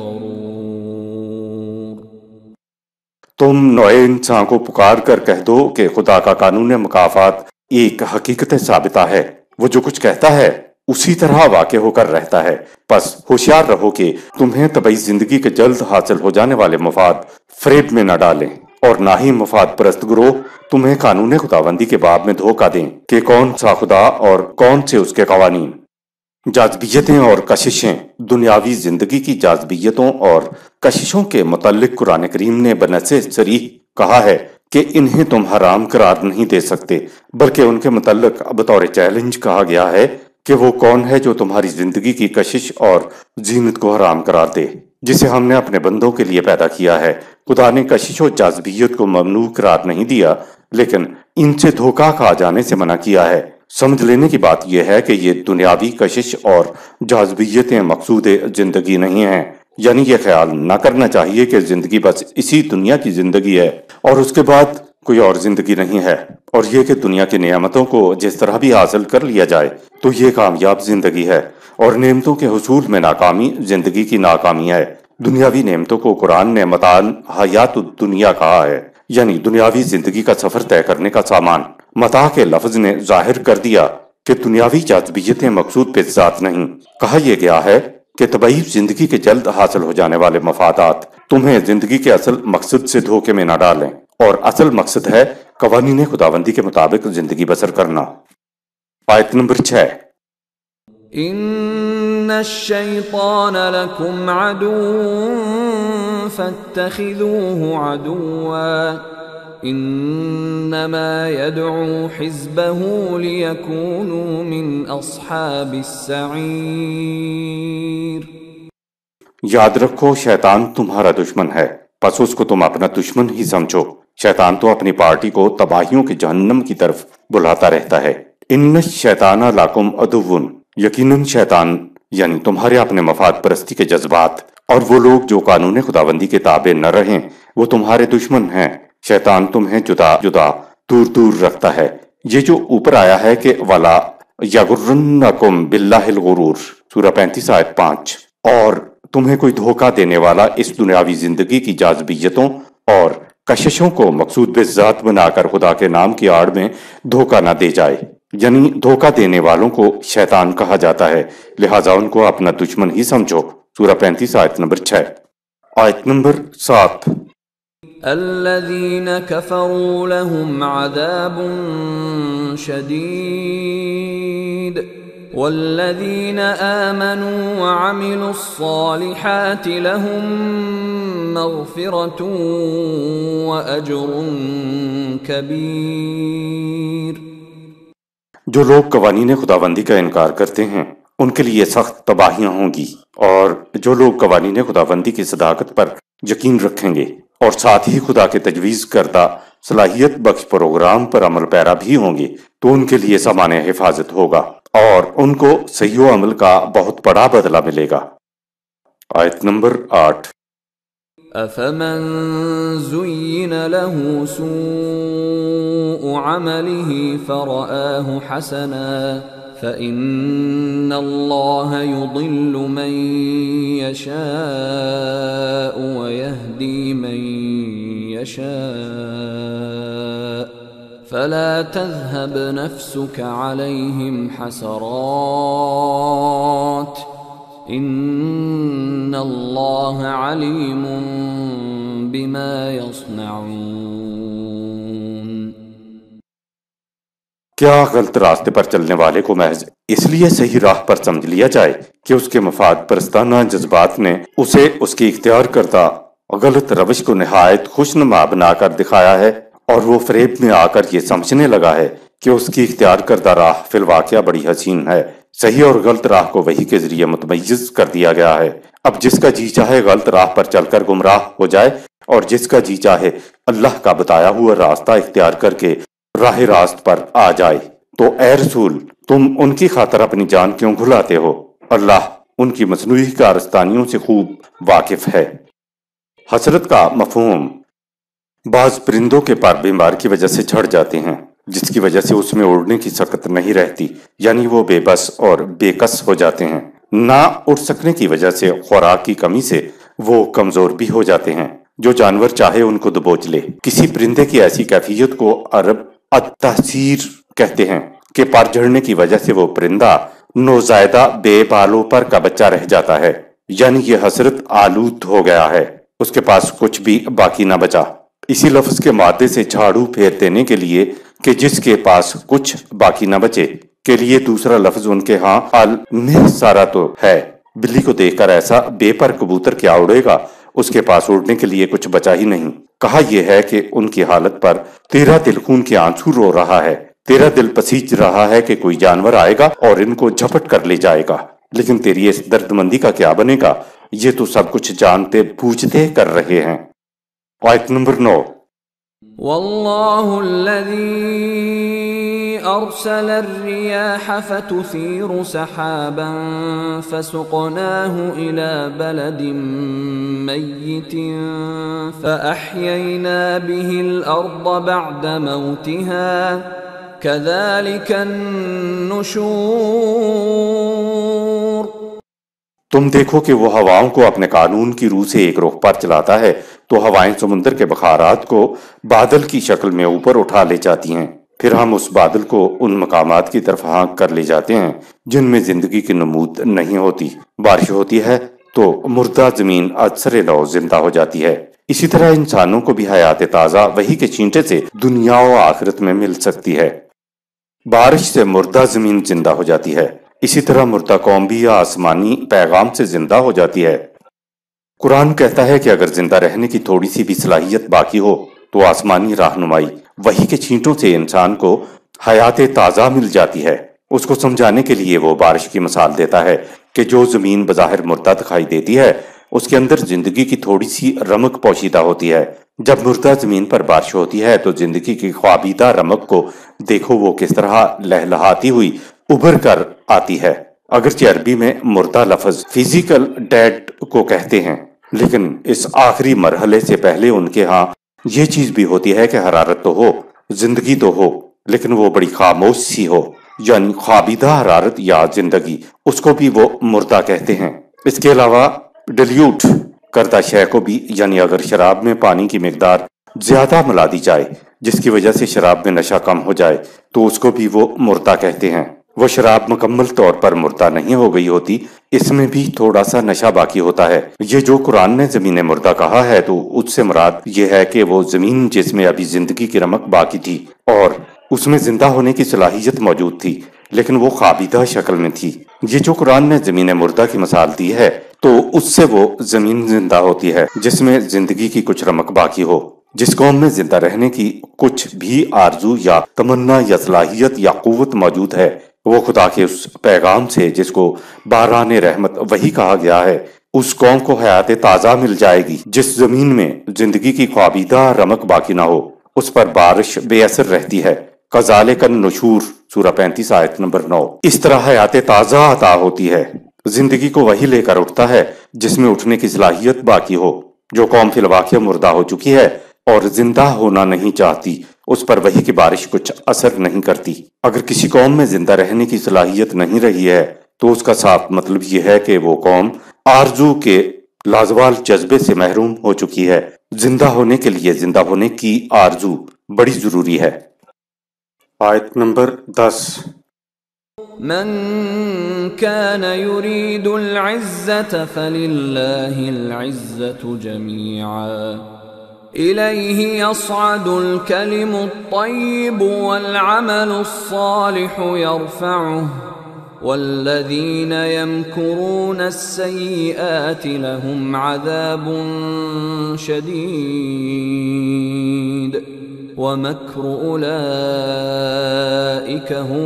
الغرور۔ تم نوع انسان کو پکار کر کہہ دو کہ خدا کا قانون مکافات ایک حقیقت ثابتہ ہے، وہ جو کچھ کہتا ہے اسی طرح واقع ہو کر رہتا ہے، پس ہوشیار رہو کہ تمہیں طبعی زندگی کے جلد حاصل ہو جانے والے مفاد فریب میں نہ ڈالیں، اور نہ ہی مفاد پرست گروہ تمہیں قانون خداوندی کے باب میں دھوکہ دیں کہ کون سا خدا اور کون سے اس کے قوانین۔ جاذبیتیں اور کششیں۔ دنیاوی زندگی کی جاذبیتوں اور کششوں کے متعلق قرآن کریم نے بنص صریح کہا ہے کہ انہیں تم حرام قرار نہیں دے سکتے، بلکہ ان کے متعلق بطور چیلنج کہا گیا ہے کہ وہ کون ہے جو تمہاری زندگی کی کشش اور زینت کو حرام قرار دے، جسے ہم نے اپنے بندوں کے لیے پیدا کیا ہے۔ خدا نے کشش و جاذبیت کو ممنوع قرار نہیں دیا، لیکن ان سے دھوکہ کھا جانے سے منع کیا ہے۔ سمجھ لینے کی بات یہ ہے کہ یہ دنیاوی کشش اور جاذبیتیں مقصود زندگی نہیں ہیں، یعنی یہ خیال نہ کرنا چاہیے کہ زندگی بس اسی دنیا کی زندگی ہے اور اس کے بعد کوئی اور زندگی نہیں ہے، اور یہ کہ دنیا کی نعمتوں کو جس طرح بھی حاصل کر لیا جائے تو یہ کامیاب زندگی ہے، اور نعمتوں کے حصول میں ناکامی زندگی کی ناکامی ہے۔ دنیاوی نعمتوں کو قرآن نے متاع حیات الدنیا کہا ہے، یعنی دنیاوی زندگی کا سفر طے کرنے کا سامان۔ متاع کے لفظ نے ظاہر کر دیا کہ دنیاوی جاذبیتیں مقصود پہ ذات نہیں۔ کہا یہ گیا ہے کہ طبعی زندگی کے جلد حاصل ہو جانے والے مفادات تمہیں زندگی کے اصل مقصد سے دھوکے میں نہ ڈالیں، اور اصل مقصد ہے قوانین خداوندی کے مطابق زندگی بسر کرنا۔ آیت نمبر چھ۔ ان الشیطان لکم عدو فاتخذوه عدوا انما يدعو حزبه ليكونوا من اصحاب السعیر۔ یاد رکھو شیطان تمہارا دشمن ہے، پس اس کو تم اپنا دشمن ہی سمجھو۔ شیطان تو اپنی پارٹی کو تباہیوں کے جہنم کی طرف بلاتا رہتا ہے۔ ان الشیطان لکم عدو، یقیناً شیطان یعنی تمہارے اپنے مفاد پرستی کے جذبات اور وہ لوگ جو قانون خداوندی کے تابع نہ رہیں وہ تمہارے دشمن ہیں۔ شیطان تمہیں جدا جدا دور دور رکھتا ہے۔ یہ جو اوپر آیا ہے کہ وَلَا يَغُرَّنَّكُمْ بِاللَّهِ الْغُرُورُ سورہ پینتیس آیت پانچ، اور تمہیں کوئی دھوکہ دینے والا اس دنیاوی زندگی کی جاذبیتوں اور کششوں کو مقصود بذات بنا کر خدا کے نام کی آڑ میں دھوکہ نہ دے جائے، یعنی دھوکہ دینے والوں کو شیطان کہا جاتا ہے، لہٰذا ان کو اپنا دشمن ہی سمجھو۔ سورہ پینتیس آیت نمبر چھ۔ آیت نمبر سات۔ الذين كفروا لهم عذاب شديد والذين آمنوا وعملوا الصالحات لهم مغفرة وأجر كبير۔ جو لوگ قوانین خداوندی کا انکار کرتے ہیں ان کے لیے سخت تباہیاں ہوں گی، اور جو لوگ قوانین خداوندی کی صداقت پر یقین رکھیں گے اور ساتھ ہی خدا کے تجویز کردہ صلاحیت بخش پروگرام پر عمل پیرا بھی ہوں گے تو ان کے لیے سامان حفاظت ہوگا اور ان کو صحیح و عمل کا بہت بڑا بدلہ ملے گا۔ آیت نمبر آٹھ۔ أفمن زين له سوء عمله فرآه حسنا فإن الله يضل من يشاء ويهدي من يشاء فلا تذهب نفسك عليهم حسرات ان اللہ علیم بما یصنعون۔ کیا غلط راستے پر چلنے والے کو محض اس لیے صحیح راہ پر سمجھ لیا جائے کہ اس کے مفاد پرستانہ جذبات نے اسے اس کی اختیار کردہ غلط روش کو نہایت خوشنما بنا کر دکھایا ہے، اور وہ فریب میں آ کر یہ سمجھنے لگا ہے کہ اس کی اختیار کردہ راہ فی الواقعہ بڑی حسین ہے۔ صحیح اور غلط راہ کو وحی کے ذریعے متمیز کر دیا گیا ہے۔ اب جس کا جی چاہے غلط راہ پر چل کر گمراہ ہو جائے اور جس کا جی چاہے اللہ کا بتایا ہوا راستہ اختیار کر کے راہ راست پر آ جائے۔ تو اے رسول، تم ان کی خاطر اپنی جان کیوں گھلاتے ہو؟ اللہ ان کی مصنوعی کارستانیوں سے خوب واقف ہے۔ حسرت کا مفہوم: بعض پرندوں کے پر بیمار کی وجہ سے جھڑ جاتے ہیں، جس کی وجہ سے اس میں اڑنے کی سکت نہیں رہتی، یعنی وہ بے بس اور بے کس ہو جاتے ہیں۔ نہ اڑ سکنے کی وجہ سے خوراک کی کمی سے وہ کمزور بھی ہو جاتے ہیں، جو جانور چاہے ان کو دبوچ لے۔ کسی پرندے کی ایسی کیفیت کو عرب التحسیر کہتے ہیں کہ پر جھڑنے کی وجہ سے وہ پرندہ نوزائیدہ بے بالوں پر کا بچہ رہ جاتا ہے، یعنی یہ حسرت آلود ہو گیا ہے، اس کے پاس کچھ بھی باقی نہ بچا۔ اسی لفظ کے مادے سے جھاڑو پھیر دینے کے لیے کہ جس کے پاس کچھ باقی نہ بچے کے لیے دوسرا لفظ ان کے ہاں المحصرہ تو ہے۔ بلی کو دیکھ کر ایسا بے پر کبوتر کیا اڑے گا، اس کے پاس اڑنے کے لیے کچھ بچا ہی نہیں۔ کہا یہ ہے کہ ان کی حالت پر تیرا دل خون کے آنسو رو رہا ہے، تیرا دل پسیج رہا ہے کہ کوئی جانور آئے گا اور ان کو جھپٹ کر لے جائے گا، لیکن تیری اس درد مندی کا کیا بنے گا؟ یہ تو سب کچھ جانتے بوجھتے کر رہے ہیں۔ آیت نمبر نو۔ والله الذي أرسل الرياح فتثير سحابا فسقناه إلى بلد ميت فأحيينا به الأرض بعد موتها كذلك النشور۔ تم دیکھو کہ وہ ہواؤں کو اپنے قانون کی روح سے ایک رخ پر چلاتا ہے تو ہوائیں سمندر کے بخارات کو بادل کی شکل میں اوپر اٹھا لے جاتی ہیں، پھر ہم اس بادل کو ان مقامات کی طرف ہانک کر لے جاتے ہیں جن میں زندگی کی نمود نہیں ہوتی۔ بارش ہوتی ہے تو مردہ زمین اثر نو زندہ ہو جاتی ہے۔ اسی طرح انسانوں کو بھی حیات تازہ وحی کے چھینٹے سے دنیا و آخرت میں مل سکتی ہے۔ بارش سے مردہ زمین زندہ ہو جاتی ہے، اسی طرح مردہ قوم بھی آسمانی پیغام سے زندہ ہو جاتی ہے۔ قرآن کہتا ہے کہ اگر زندہ رہنے کی تھوڑی سی بھی صلاحیت باقی ہو تو آسمانی رہنمائی وحی کے چھینٹوں سے انسان کو حیات تازہ مل جاتی ہے۔ اس کو سمجھانے کے لیے وہ بارش کی مثال دیتا ہے کہ جو زمین بظاہر مردہ دکھائی دیتی ہے اس کے اندر زندگی کی تھوڑی سی رمق پوشیدہ ہوتی ہے۔ جب مردہ زمین پر بارش ہوتی ہے تو زندگی کی خوابیدہ رمق کو دیکھو وہ کس طرح لہلہاتی ہوئی ابھر کر آتی ہے۔ اگرچہ عربی میں مردہ لفظ فزیکل ڈیڈ کو کہتے ہیں، لیکن اس آخری مرحلے سے پہلے ان کے ہاں یہ چیز بھی ہوتی ہے کہ حرارت تو ہو، زندگی تو ہو، لیکن وہ بڑی خاموش سی ہو، یعنی خوابیدہ حرارت یا زندگی، اس کو بھی وہ مردہ کہتے ہیں۔ اس کے علاوہ ڈیلیوٹ کردہ شے کو بھی، یعنی اگر شراب میں پانی کی مقدار زیادہ ملا دی جائے جس کی وجہ سے شراب میں نشہ کم ہو جائے تو اس کو بھی وہ مردہ کہتے ہیں۔ وہ شراب مکمل طور پر مردہ نہیں ہو گئی ہوتی، اس میں بھی تھوڑا سا نشہ باقی ہوتا ہے۔ یہ جو قرآن نے زمین مردہ کہا ہے تو اس سے مراد یہ ہے کہ وہ زمین جس میں ابھی زندگی کی رمق باقی تھی اور اس میں زندہ ہونے کی صلاحیت موجود تھی، لیکن وہ خوابیدہ شکل میں تھی۔ یہ جو قرآن نے زمین مردہ کی مثال دی ہے تو اس سے وہ زمین زندہ ہوتی ہے جس میں زندگی کی کچھ رمق باقی ہو۔ جس قوم میں زندہ رہنے کی کچھ بھی آرزو یا تمنا یا صلاحیت یا قوت موجود ہے، وہ خدا کے اس پیغام سے جس کو باران رحمت وحی کہا گیا ہے، اس قوم کو حیات تازہ مل جائے گی۔ جس زمین میں زندگی کی خوابیدہ رمق باقی نہ ہو اس پر بارش بے اثر رہتی ہے۔ کذالک النشور سورہ پینتیس آیت نمبر نو۔ اس طرح حیات تازہ عطا ہوتی ہے، زندگی کو وہی لے کر اٹھتا ہے جس میں اٹھنے کی صلاحیت باقی ہو۔ جو قوم فی الواقع مردہ ہو چکی ہے اور زندہ ہونا نہیں چاہتی اس پر وحی کی بارش کچھ اثر نہیں کرتی۔ اگر کسی قوم میں زندہ رہنے کی صلاحیت نہیں رہی ہے تو اس کا صاف مطلب یہ ہے کہ وہ قوم آرزو کے لازوال جذبے سے محروم ہو چکی ہے۔ زندہ ہونے کے لیے زندہ ہونے کی آرزو بڑی ضروری ہے۔ آیت نمبر دس۔ من كان يريد العزة فلله العزة جميعا إليه يصعد الكلم الطيب والعمل الصالح يرفعه والذين يمكرون السيئات لهم عذاب شديد وَمَكْرُ أُولَئِكَ هُوَ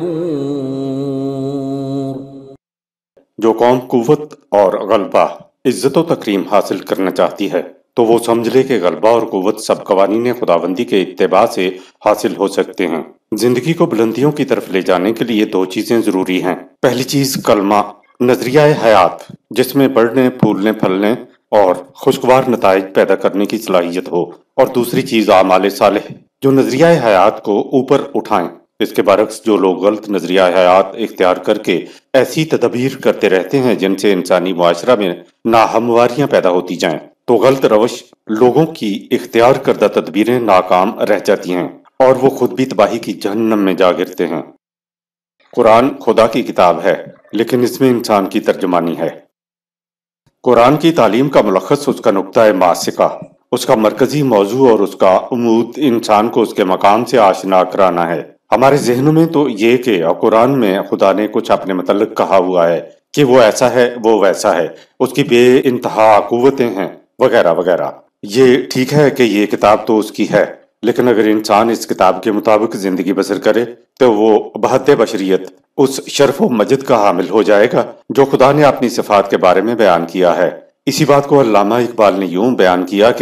يَبُورُ۔ جو قوم قوت اور غلبہ، عزت و تکریم حاصل کرنا چاہتی ہے تو وہ سمجھ لے کہ غلبہ اور قوت سب قوانین خداوندی کے اتباع سے حاصل ہو سکتے ہیں۔ زندگی کو بلندیوں کی طرف لے جانے کے لیے دو چیزیں ضروری ہیں۔ پہلی چیز کلمہ، نظریہ حیات، جس میں بڑھنے، پھولنے، پھلنے اور خوشگوار نتائج پیدا کرنے کی صلاحیت ہو، اور دوسری چیز اعمال صالح، جو نظریہ حیات کو اوپر اٹھائیں۔ اس کے برعکس جو لوگ غلط نظریہ حیات اختیار کر کے ایسی تدابیر کرتے رہتے ہیں جن سے انسانی معاشرہ میں ناہمواریاں پیدا ہوتی جائیں، تو غلط روش لوگوں کی اختیار کردہ تدبیریں ناکام رہ جاتی ہیں اور وہ خود بھی تباہی کی جہنم میں جا گرتے ہیں۔ قرآن خدا کی کتاب ہے، لیکن اس میں انسان کی ترجمانی ہے۔ قرآن کی تعلیم کا ملخص اس کا نقطہ ماسکہ، اس کا مرکزی موضوع اور اس کا عمود انسان کو اس کے مقام سے آشنا کرانا ہے۔ ہمارے ذہنوں میں تو یہ کہ قرآن میں خدا نے کچھ اپنے متعلق کہا ہوا ہے کہ وہ ایسا ہے، وہ ویسا ہے، اس کی بے انتہا قوتیں ہیں، وغیرہ وغیرہ۔ یہ ٹھیک ہے کہ یہ کتاب تو اس کی ہے، لیکن اگر انسان اس کتاب کے مطابق زندگی بسر کرے تو وہ بحد بشریت اس شرف و مجد کا حامل ہو جائے گا جو خدا نے اپنی صفات کے بارے میں بیان کیا ہے۔ اسی بات کو علامہ اقبال نے یوں بیان کیا کہ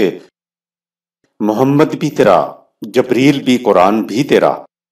محمد بھی تیرا، جبریل بھی، قرآن بھی تیرا،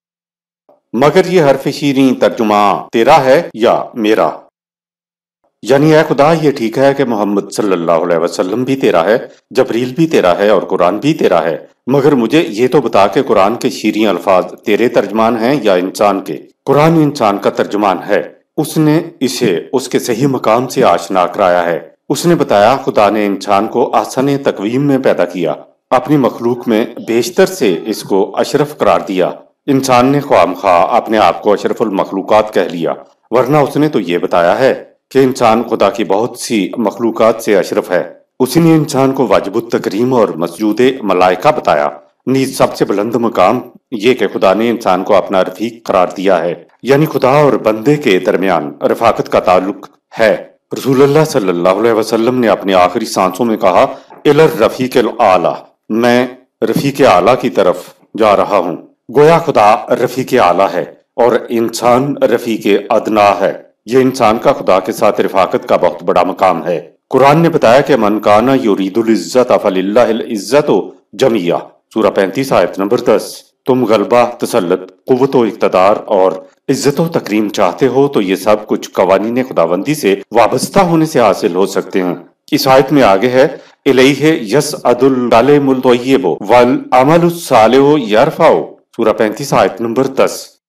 مگر یہ حرف شیریں ترجمہ تیرا ہے یا میرا۔ یعنی اے خدا، یہ ٹھیک ہے کہ محمد صلی اللہ علیہ وسلم بھی تیرا ہے، جبریل بھی تیرا ہے اور قرآن بھی تیرا ہے، مگر مجھے یہ تو بتا کہ قرآن کے شیریں الفاظ تیرے ترجمان ہیں یا انسان کے۔ قرآن انسان کا ترجمان ہے، اس نے اسے اس کے صحیح مقام سے آشنا کرایا ہے۔ اس نے بتایا خدا نے انسان کو احسن تقویم میں پیدا کیا، اپنی مخلوق میں بیشتر سے اس کو اشرف قرار دیا۔ انسان نے خواہ مخواہ اپنے آپ کو اشرف المخلوقات کہہ لیا، ورنہ اس نے تو یہ بتایا ہے کہ انسان خدا کی بہت سی مخلوقات سے اشرف ہے۔ اسی نے انسان کو واجب التکریم اور مسجود ملائکہ بتایا۔ نیز سب سے بلند مقام یہ کہ خدا نے انسان کو اپنا رفیق قرار دیا ہے، یعنی خدا اور بندے کے درمیان رفاقت کا تعلق ہے۔ رسول اللہ صلی اللہ علیہ وسلم نے اپنی آخری سانسوں میں کہا الی الرفیق الاعلیٰ، میں رفیق اعلیٰ کی طرف جا رہا ہوں۔ گویا خدا رفیق اعلیٰ ہے اور انسان رفیق ادنا ہے۔ یہ انسان کا خدا کے ساتھ رفاقت کا بہت بڑا مقام ہے۔ قرآن نے بتایا کہ من کان یرید العزت فللہ العزت جمیعا، سورہ پینتیس آیت نمبر دس۔ تم غلبہ، تسلط، قوت و اقتدار اور عزت و تکریم چاہتے ہو تو یہ سب کچھ قوانین خداوندی سے وابستہ ہونے سے حاصل ہو سکتے ہیں۔ اس آیت میں آگے ہے الیہ یصعد الکلم الطیب والعمل الصالح یرفع، سورہ پینتیس آیت نمبر دس۔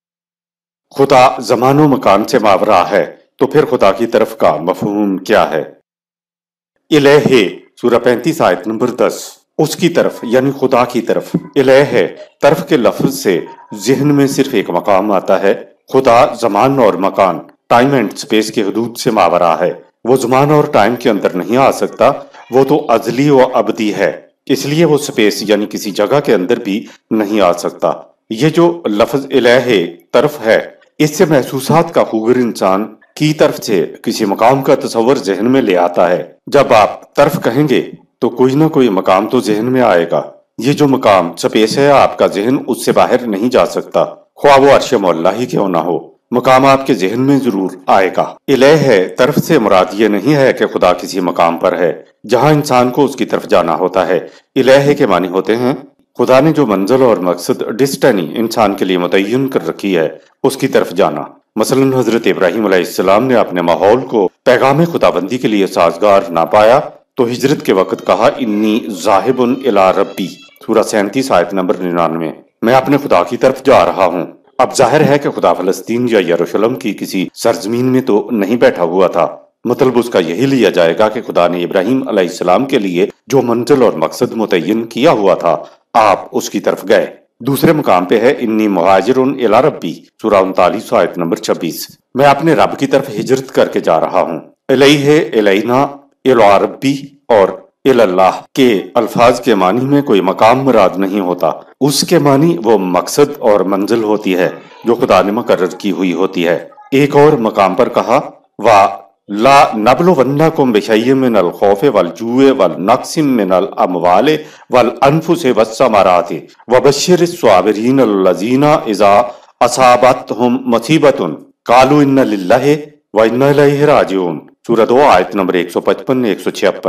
خدا زمان و مکان سے ماورا ہے، تو پھر خدا کی طرف کا مفہوم کیا ہے؟ الہ، سورہ پینتیس آیت نمبر دس، اس کی طرف یعنی خدا کی طرف۔ الہ طرف کے لفظ سے ذہن میں صرف ایک مقام آتا ہے۔ خدا زمان اور مکان، ٹائم اینڈ سپیس کی حدود سے ماورا ہے، وہ زمان اور ٹائم کے اندر نہیں آ سکتا، وہ تو ازلی و ابدی ہے، اس لیے وہ سپیس یعنی کسی جگہ کے اندر بھی نہیں آ سکتا۔ یہ جو لفظ الہ طرف ہے، اس سے محسوسات کا خوگر انسان کی طرف سے کسی مقام کا تصور ذہن میں لے آتا ہے۔ جب آپ طرف کہیں گے تو کوئی نہ کوئی مقام تو ذہن میں آئے گا۔ یہ جو مقام سپیس ہے، آپ کا ذہن اس سے باہر نہیں جا سکتا، خواہ وہ عرش مولا ہی کیوں نہ ہو، مقام آپ کے ذہن میں ضرور آئے گا۔ الہ طرف سے مراد یہ نہیں ہے کہ خدا کسی مقام پر ہے جہاں انسان کو اس کی طرف جانا ہوتا ہے۔ الہ کے معنی ہوتے ہیں خدا نے جو منزل اور مقصد ڈسٹنی انسان کے لیے متعین کر رکھی ہے اس کی طرف جانا۔ مثلا حضرت ابراہیم علیہ السلام نے اپنے ماحول کو پیغام خداوندی کے لیے سازگار نہ پایا تو ہجرت کے وقت کہا انی ذاہب الی ربی، سورہ سینتیس آیت نمبر ننانوے، میں اپنے خدا کی طرف جا رہا ہوں۔ اب ظاہر ہے کہ خدا فلسطین یا یروشلم کی کسی سرزمین میں تو نہیں بیٹھا ہوا تھا۔ مطلب اس کا یہی لیا جائے گا کہ خدا نے ابراہیم علیہ السلام کے لیے جو منزل اور مقصد متعین کیا ہوا تھا، آپ اس کی طرف گئے۔ دوسرے مقام پہ ہے انی مہاجر الی ربی، سورہ انتالیس آیت نمبر چھبیس، میں اپنے رب کی طرف ہجرت کر کے جا رہا ہوں۔ الیہ، الینا، الی ربی اور الی اللہ کے الفاظ کے معنی میں کوئی مقام مراد نہیں ہوتا، اس کے معنی وہ مقصد اور منزل ہوتی ہے جو خدا نے مقرر کی ہوئی ہوتی ہے۔ ایک اور مقام پر کہا وا لا نبلونکم بشیء من الخوف والجوع والنقص من الاموال والانفس والثمرات وبشر الصابرین الذین اذا اصابتهم مصیبۃ قالوا انا للہ وانا الیہ راجعون۔ سورہ دو آیت نمبر ایک سو پچپن ایک سو چھپن۔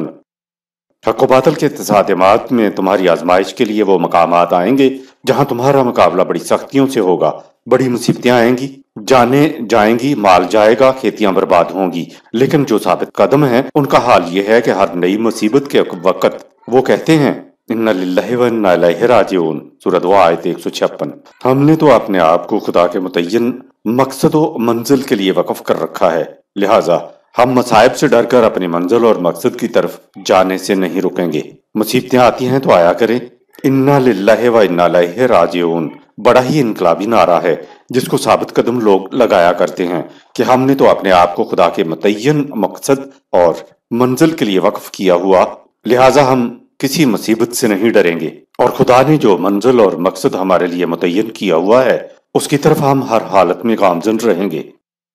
حق و باطل کے تصادمات میں تمہاری آزمائش کے لیے وہ مقامات آئیں گے جہاں تمہارا مقابلہ بڑی سختیوں سے ہوگا، بڑی مصیبتیں آئیں گی، جانیں جائیں گی، مال جائے گا، کھیتیاں برباد ہوں گی، لیکن جو ثابت قدم ہیں ان کا حال یہ ہے کہ ہر نئی مصیبت کے وقت وہ کہتے ہیں انا للہ و انا الیہ راجعون۔ سورہ دو آیت ایک سو چھپن۔ ہم نے تو اپنے آپ کو خدا کے متعین مقصد و منزل کے لیے وقف کر رکھا ہے، لہٰذا ہم مصائب سے ڈر کر اپنی منزل اور مقصد کی طرف جانے سے نہیں رکیں گے۔ مصیبتیں آتی ہیں تو آیا کریں، انا للہ و انا الیہ راجعون بڑا ہی انقلابی نعرہ ہے جس کو ثابت قدم لوگ لگایا کرتے ہیں کہ ہم نے تو اپنے آپ کو خدا کے متعین مقصد اور منزل کے لیے وقف کیا ہوا، لہٰذا ہم کسی مصیبت سے نہیں ڈریں گے، اور خدا نے جو منزل اور مقصد ہمارے لیے متعین کیا ہوا ہے اس کی طرف ہم ہر حالت میں گامزن رہیں گے۔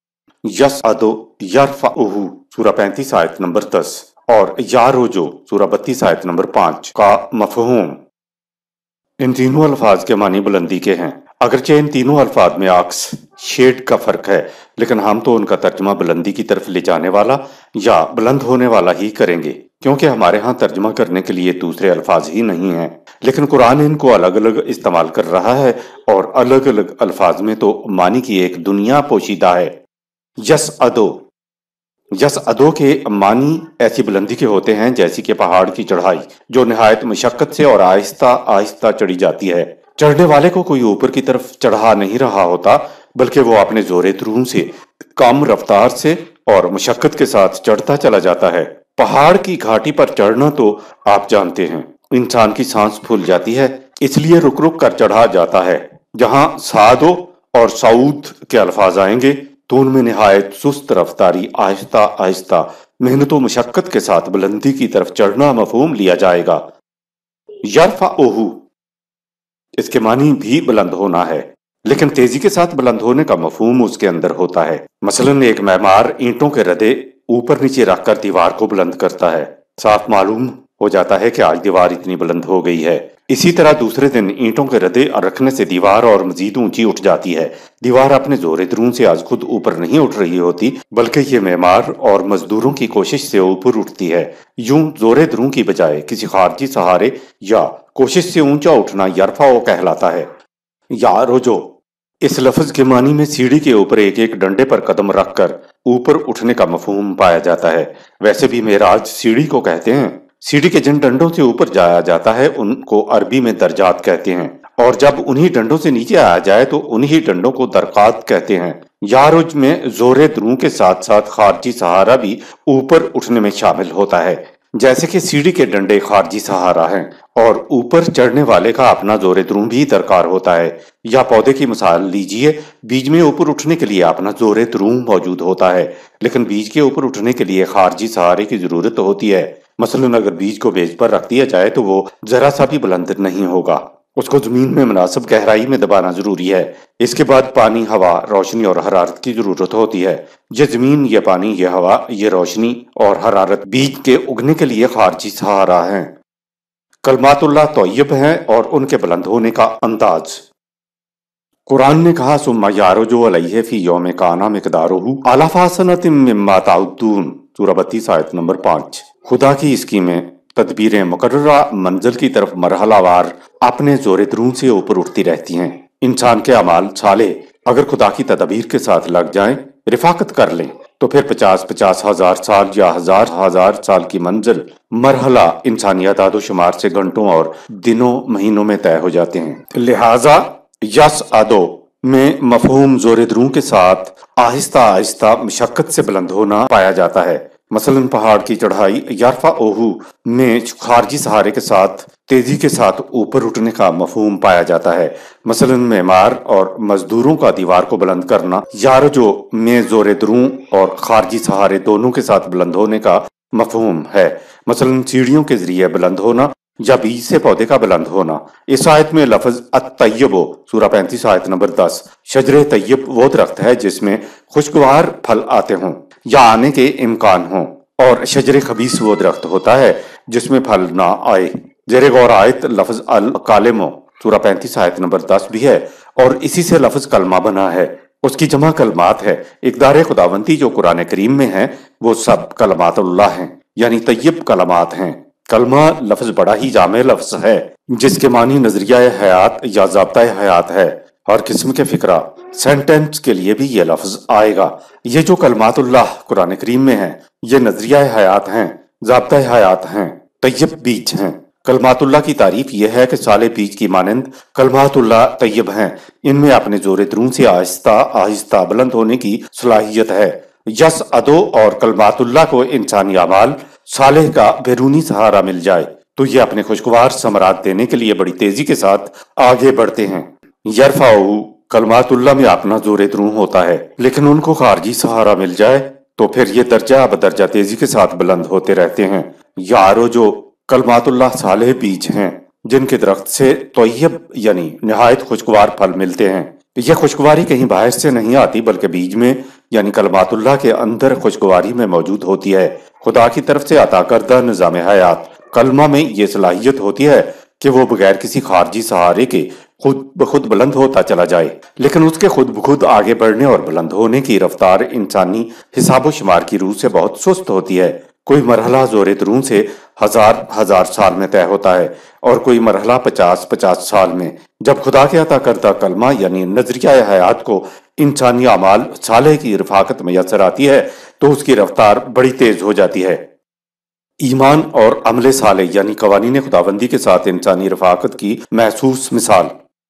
یسعد یرفعہ سورہ پینتیس آیت نمبر دس اور یارجو سورہ بتیس آیت نمبر پانچ کا مفہوم۔ ان تینوں الفاظ کے معنی بلندی کے ہیں، اگرچہ ان تینوں الفاظ میں عکس شیڈ کا فرق ہے، لیکن ہم تو ان کا ترجمہ بلندی کی طرف لے جانے والا یا بلند ہونے والا ہی کریں گے، کیونکہ ہمارے ہاں ترجمہ کرنے کے لیے دوسرے الفاظ ہی نہیں ہیں، لیکن قرآن ان کو الگ الگ استعمال کر رہا ہے اور الگ الگ الفاظ میں تو معنی کی ایک دنیا پوشیدہ ہے۔ یس ادو یس ادو کے معنی ایسی بلندی کے ہوتے ہیں جیسی کہ پہاڑ کی چڑھائی جو نہایت مشقت سے اور آہستہ آہستہ چڑھی جاتی ہے۔ چڑھنے والے کو کوئی اوپر کی طرف چڑھا نہیں رہا ہوتا، بلکہ وہ اپنے زور درون سے، کم رفتار سے اور مشقت کے ساتھ چڑھتا چلا جاتا ہے۔ پہاڑ کی گھاٹی پر چڑھنا تو آپ جانتے ہیں انسان کی سانس پھول جاتی ہے، اس لیے رک رک کر چڑھا جاتا ہے۔ جہاں سعدو اور سعود کے الفاظ آئیں گے تو ان میں نہایت سست رفتاری، آہستہ آہستہ محنت و مشقت کے ساتھ بلندی کی طرف چڑھنا مفہوم لیا جائے گا۔ یرفعہ اس کے معنی بھی بلند ہونا ہے، لیکن تیزی کے ساتھ بلند ہونے کا مفہوم اس کے اندر ہوتا ہے۔ مثلا ایک معمار اینٹوں کے ردے اوپر نیچے رکھ کر دیوار کو بلند کرتا ہے، صاف معلوم ہو جاتا ہے کہ آج دیوار اتنی بلند ہو گئی ہے۔ اسی طرح دوسرے دن اینٹوں کے ردے رکھنے سے دیوار اور مزید اونچی اٹھ جاتی ہے۔ دیوار اپنے زور درون سے آج خود اوپر نہیں اٹھ رہی ہوتی، بلکہ یہ معمار اور مزدوروں کی کوشش سے اوپر اٹھتی ہے۔ یوں زور درون کی بجائے کسی خارجی سہارے یا کوشش سے اونچا اٹھنا یرفع کہلاتا ہے۔ یارجو اس لفظ کے معنی میں سیڑھی کے اوپر ایک ایک ڈنڈے پر قدم رکھ کر اوپر اٹھنے کا مفہوم پایا جاتا ہے۔ ویسے بھی معراج سیڑھی کو کہتے ہیں۔ سیڑھی کے جن ڈنڈوں سے اوپر جایا جاتا ہے ان کو عربی میں درجات کہتے ہیں، اور جب انہی ڈنڈوں سے نیچے آیا جائے تو انہی ڈنڈوں کو درقات کہتے ہیں۔ یارج میں زور دروں کے ساتھ ساتھ خارجی سہارا بھی اوپر اٹھنے میں شامل ہوتا ہے، جیسے کہ سیڑھی کے ڈنڈے خارجی سہارا ہیں اور اوپر چڑھنے والے کا اپنا زور دروں بھی درکار ہوتا ہے۔ یا پودے کی مثال لیجئے، بیج میں اوپر اٹھنے کے لیے اپنا زور دروں موجود ہوتا ہے، لیکن بیج کے اوپر اٹھنے کے لیے خارجی سہارے کی ضرورت ہوتی ہے۔ مثلا اگر بیج کو بیج پر رکھ دیا جائے تو وہ ذرا سا بھی بلند نہیں ہوگا، اس کو زمین میں مناسب گہرائی میں دبانا ضروری ہے۔ اس کے بعد پانی، ہوا، روشنی اور حرارت کی ضرورت ہوتی ہے۔ یہ زمین، یہ پانی، یہ ہوا، یہ روشنی اور حرارت بیج کے اگنے کے لیے خارجی سہارا ہیں۔ کلمات اللہ طیب ہیں اور ان کے بلند ہونے کا انداز۔ قرآن نے کہا ثم یعرج علیہ فی یوم کان مقدارہ الف سنۃ مما تعدون، سورہ بتیس آیت نمبر پانچ۔ خدا کی اسکیمیں، تدبیریں مقررہ منزل کی طرف مرحلہ وار اپنے زور درون سے اوپر اٹھتی رہتی ہیں۔ انسان کے اعمال صالح اگر خدا کی تدبیر کے ساتھ لگ جائیں، رفاقت کر لیں، تو پھر پچاس پچاس ہزار سال یا ہزار ہزار سال کی منزل مرحلہ انسانی اعداد و شمار سے گھنٹوں اور دنوں مہینوں میں طے ہو جاتے ہیں۔ لہٰذا یس ادو میں مفہوم زور دروں کے ساتھ آہستہ آہستہ مشقت سے بلند ہونا پایا جاتا ہے۔ مثلا پہاڑ کی چڑھائی یرفعہ میں خارجی سہارے کے ساتھ تیزی کے ساتھ اوپر اٹھنے کا مفہوم پایا جاتا ہے۔ مثلا معمار اور مزدوروں کا دیوار کو بلند کرنا یارجو میں زور دروں اور خارجی سہارے دونوں کے ساتھ بلند ہونے کا مفہوم ہے۔ مثلا سیڑھیوں کے ذریعے بلند ہونا یا بیج سے پودے کا بلند ہونا۔ اس آیت میں لفظ الطیب سورہ پینتیس آیت نمبر دس، شجر طیب وہ درخت ہے جس میں خوشگوار پھل آتے ہوں، یا آنے کے امکان ہوں، اور شجر خبیث وہ درخت ہوتا ہے جس میں پھل نہ آئے۔ زیر غور آیت لفظ الکالم سورہ پینتیس آیت نمبر دس بھی ہے، اور اسی سے لفظ کلمہ بنا ہے، اس کی جمع کلمات ہے۔ اقدار خداوندی جو قرآن کریم میں ہیں وہ سب کلمات اللہ ہیں، یعنی طیب کلمات ہیں۔ کلمہ لفظ بڑا ہی جامع لفظ ہے جس کے معنی نظریہ حیات یا ضابطہ حیات ہے۔ ہر قسم کے فقرہ سینٹنس کے لیے بھی یہ لفظ آئے گا۔ یہ جو کلمات اللہ قرآن کریم میں ہیں یہ نظریہ حیات ہیں، ضابطہ حیات ہیں، طیب بیج ہیں۔ کلمات اللہ کی تعریف یہ ہے کہ صالح بیج کی مانند کلمات اللہ طیب ہیں، ان میں اپنے زور درون سے آہستہ آہستہ بلند ہونے کی صلاحیت ہے۔ یس ادو اور کلمات اللہ کو انسانی اعمال صالح کا بیرونی سہارا مل جائے تو یہ اپنے خوشگوار ثمرات دینے کے لیے بڑی تیزی کے ساتھ آگے بڑھتے ہیں۔ یرفعو کلمات اللہ میں اپنا زور درون ہوتا ہے، لیکن ان کو خارجی سہارا مل جائے تو پھر یہ درجہ بدرجہ تیزی کے ساتھ بلند ہوتے رہتے ہیں۔ یارو جو کلمات اللہ صالح بیج ہیں جن کے درخت سے طیب یعنی نہایت خوشگوار پھل ملتے ہیں۔ یہ خوشگواری کہیں باہر سے نہیں آتی بلکہ بیج میں یعنی کلمات اللہ کے اندر خوشگواری میں موجود ہوتی ہے۔ خدا کی طرف سے عطا کردہ نظام حیات کلمہ میں یہ صلاحیت ہوتی ہے کہ وہ بغیر کسی خارجی سہارے کے خود بخود بلند ہوتا چلا جائے، لیکن اس کے خود بخود آگے بڑھنے اور بلند ہونے کی رفتار انسانی حساب و شمار کی روح سے بہت سست ہوتی ہے۔ کوئی مرحلہ زور درون سے ہزار ہزار سال میں طے ہوتا ہے اور کوئی مرحلہ پچاس پچاس سال میں۔ جب خدا کے عطا کردہ کلمہ یعنی نظریہ حیات کو انسانی اعمال صالح کی رفاقت میسر آتی ہے تو اس کی رفتار بڑی تیز ہو جاتی ہے۔ ایمان اور عمل صالح یعنی قوانین خداوندی کے ساتھ انسانی رفاقت کی محسوس مثال۔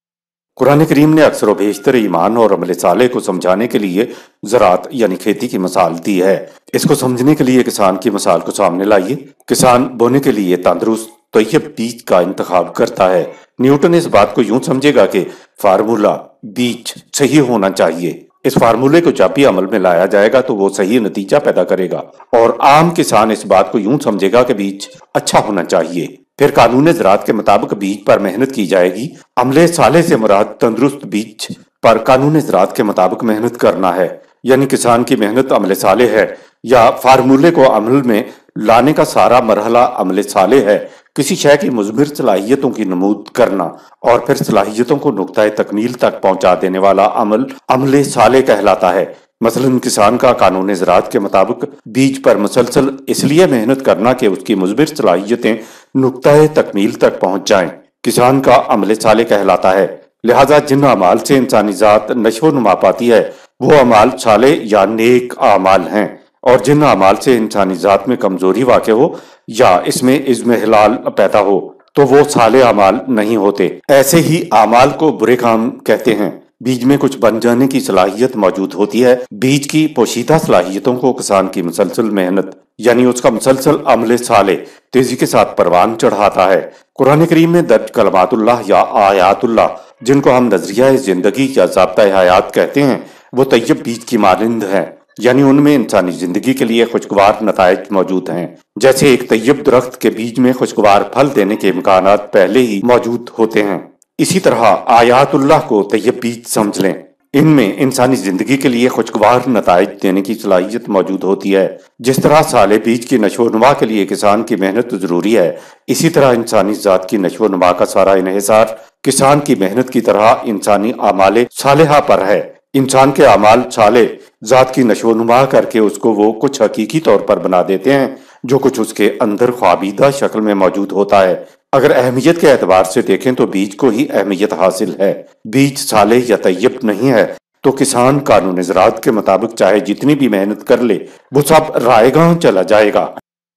قرآن کریم نے اکثر و بیشتر ایمان اور عمل صالح کو سمجھانے کے لیے زراعت یعنی کھیتی کی مثال دی ہے۔ اس کو سمجھنے کے لیے کسان کی مثال کو سامنے لائیے۔ کسان بونے کے لیے تندرست طیب بیج کا انتخاب کرتا ہے۔ نیوٹن اس بات کو یوں سمجھے گا کہ فارمولہ بیج صحیح ہونا چاہیے، اس فارمولے کو جب بھی عمل میں لایا جائے گا تو وہ صحیح نتیجہ پیدا کرے گا، اور عام کسان اس بات کو یوں سمجھے گا کہ بیج اچھا ہونا چاہیے۔ پھر قانون زراعت کے مطابق بیج پر محنت کی جائے گی۔ عمل صالح سے مراد تندرست بیج پر قانون زراعت کے مطابق محنت کرنا ہے، یعنی کسان کی محنت عمل صالح ہے، یا فارمولے کو عمل میں لانے کا سارا مرحلہ عمل صالح ہے۔ کسی شے کی مثمر صلاحیتوں کی نمود کرنا اور پھر صلاحیتوں کو نقطہ تکمیل تک پہنچا دینے والا عمل عمل صالح کہلاتا ہے۔ مثلا کسان کا قانون زراعت کے مطابق بیج پر مسلسل اس لیے محنت کرنا کہ اس کی مثمر صلاحیتیں نقطہ تکمیل تک پہنچ جائیں، کسان کا عمل صالح کہلاتا ہے۔ لہذا جن اعمال سے انسانی ذات نشو و نما پاتی ہے وہ اعمال صالح یا نیک اعمال ہیں، اور جن اعمال سے انسانی ذات میں کمزوری واقع ہو یا اس میں عزم حلال پیدا ہو تو وہ صالح اعمال نہیں ہوتے۔ ایسے ہی اعمال کو برے کام کہتے ہیں۔ بیج میں کچھ بن جانے کی صلاحیت موجود ہوتی ہے۔ بیج کی پوشیدہ صلاحیتوں کو کسان کی مسلسل محنت یعنی اس کا مسلسل عمل صالح تیزی کے ساتھ پروان چڑھاتا ہے۔ قرآن کریم میں درج کلمات اللہ یا آیات اللہ جن کو ہم نظریہ زندگی یا ضابطہ حیات کہتے ہیں وہ طیب بیج کی مانند ہیں، یعنی ان میں انسانی زندگی کے لیے خوشگوار نتائج موجود ہیں۔ جیسے ایک طیب درخت کے بیج میں خوشگوار پھل دینے کے امکانات پہلے ہی موجود ہوتے ہیں، اسی طرح آیات اللہ کو طیب بیج سمجھ لیں، ان میں انسانی زندگی کے لیے خوشگوار نتائج دینے کی صلاحیت موجود ہوتی ہے۔ جس طرح صالح بیج کی نشو و نما کے لیے کسان کی محنت ضروری ہے، اسی طرح انسانی ذات کی نشو و نما کا سارا انحصار کسان کی محنت کی طرح انسانی اعمال صالحہ پر ہے۔ انسان کے اعمال صالح ذات کی نشو و نما کر کے اس کو وہ کچھ حقیقی طور پر بنا دیتے ہیں جو کچھ اس کے اندر خوابیدہ شکل میں موجود ہوتا ہے۔ اگر اہمیت کے اعتبار سے دیکھیں تو بیج کو ہی اہمیت حاصل ہے۔ بیج صالح یا طیب نہیں ہے تو کسان قانون زراعت کے مطابق چاہے جتنی بھی محنت کر لے وہ سب رائے گاں چلا جائے گا،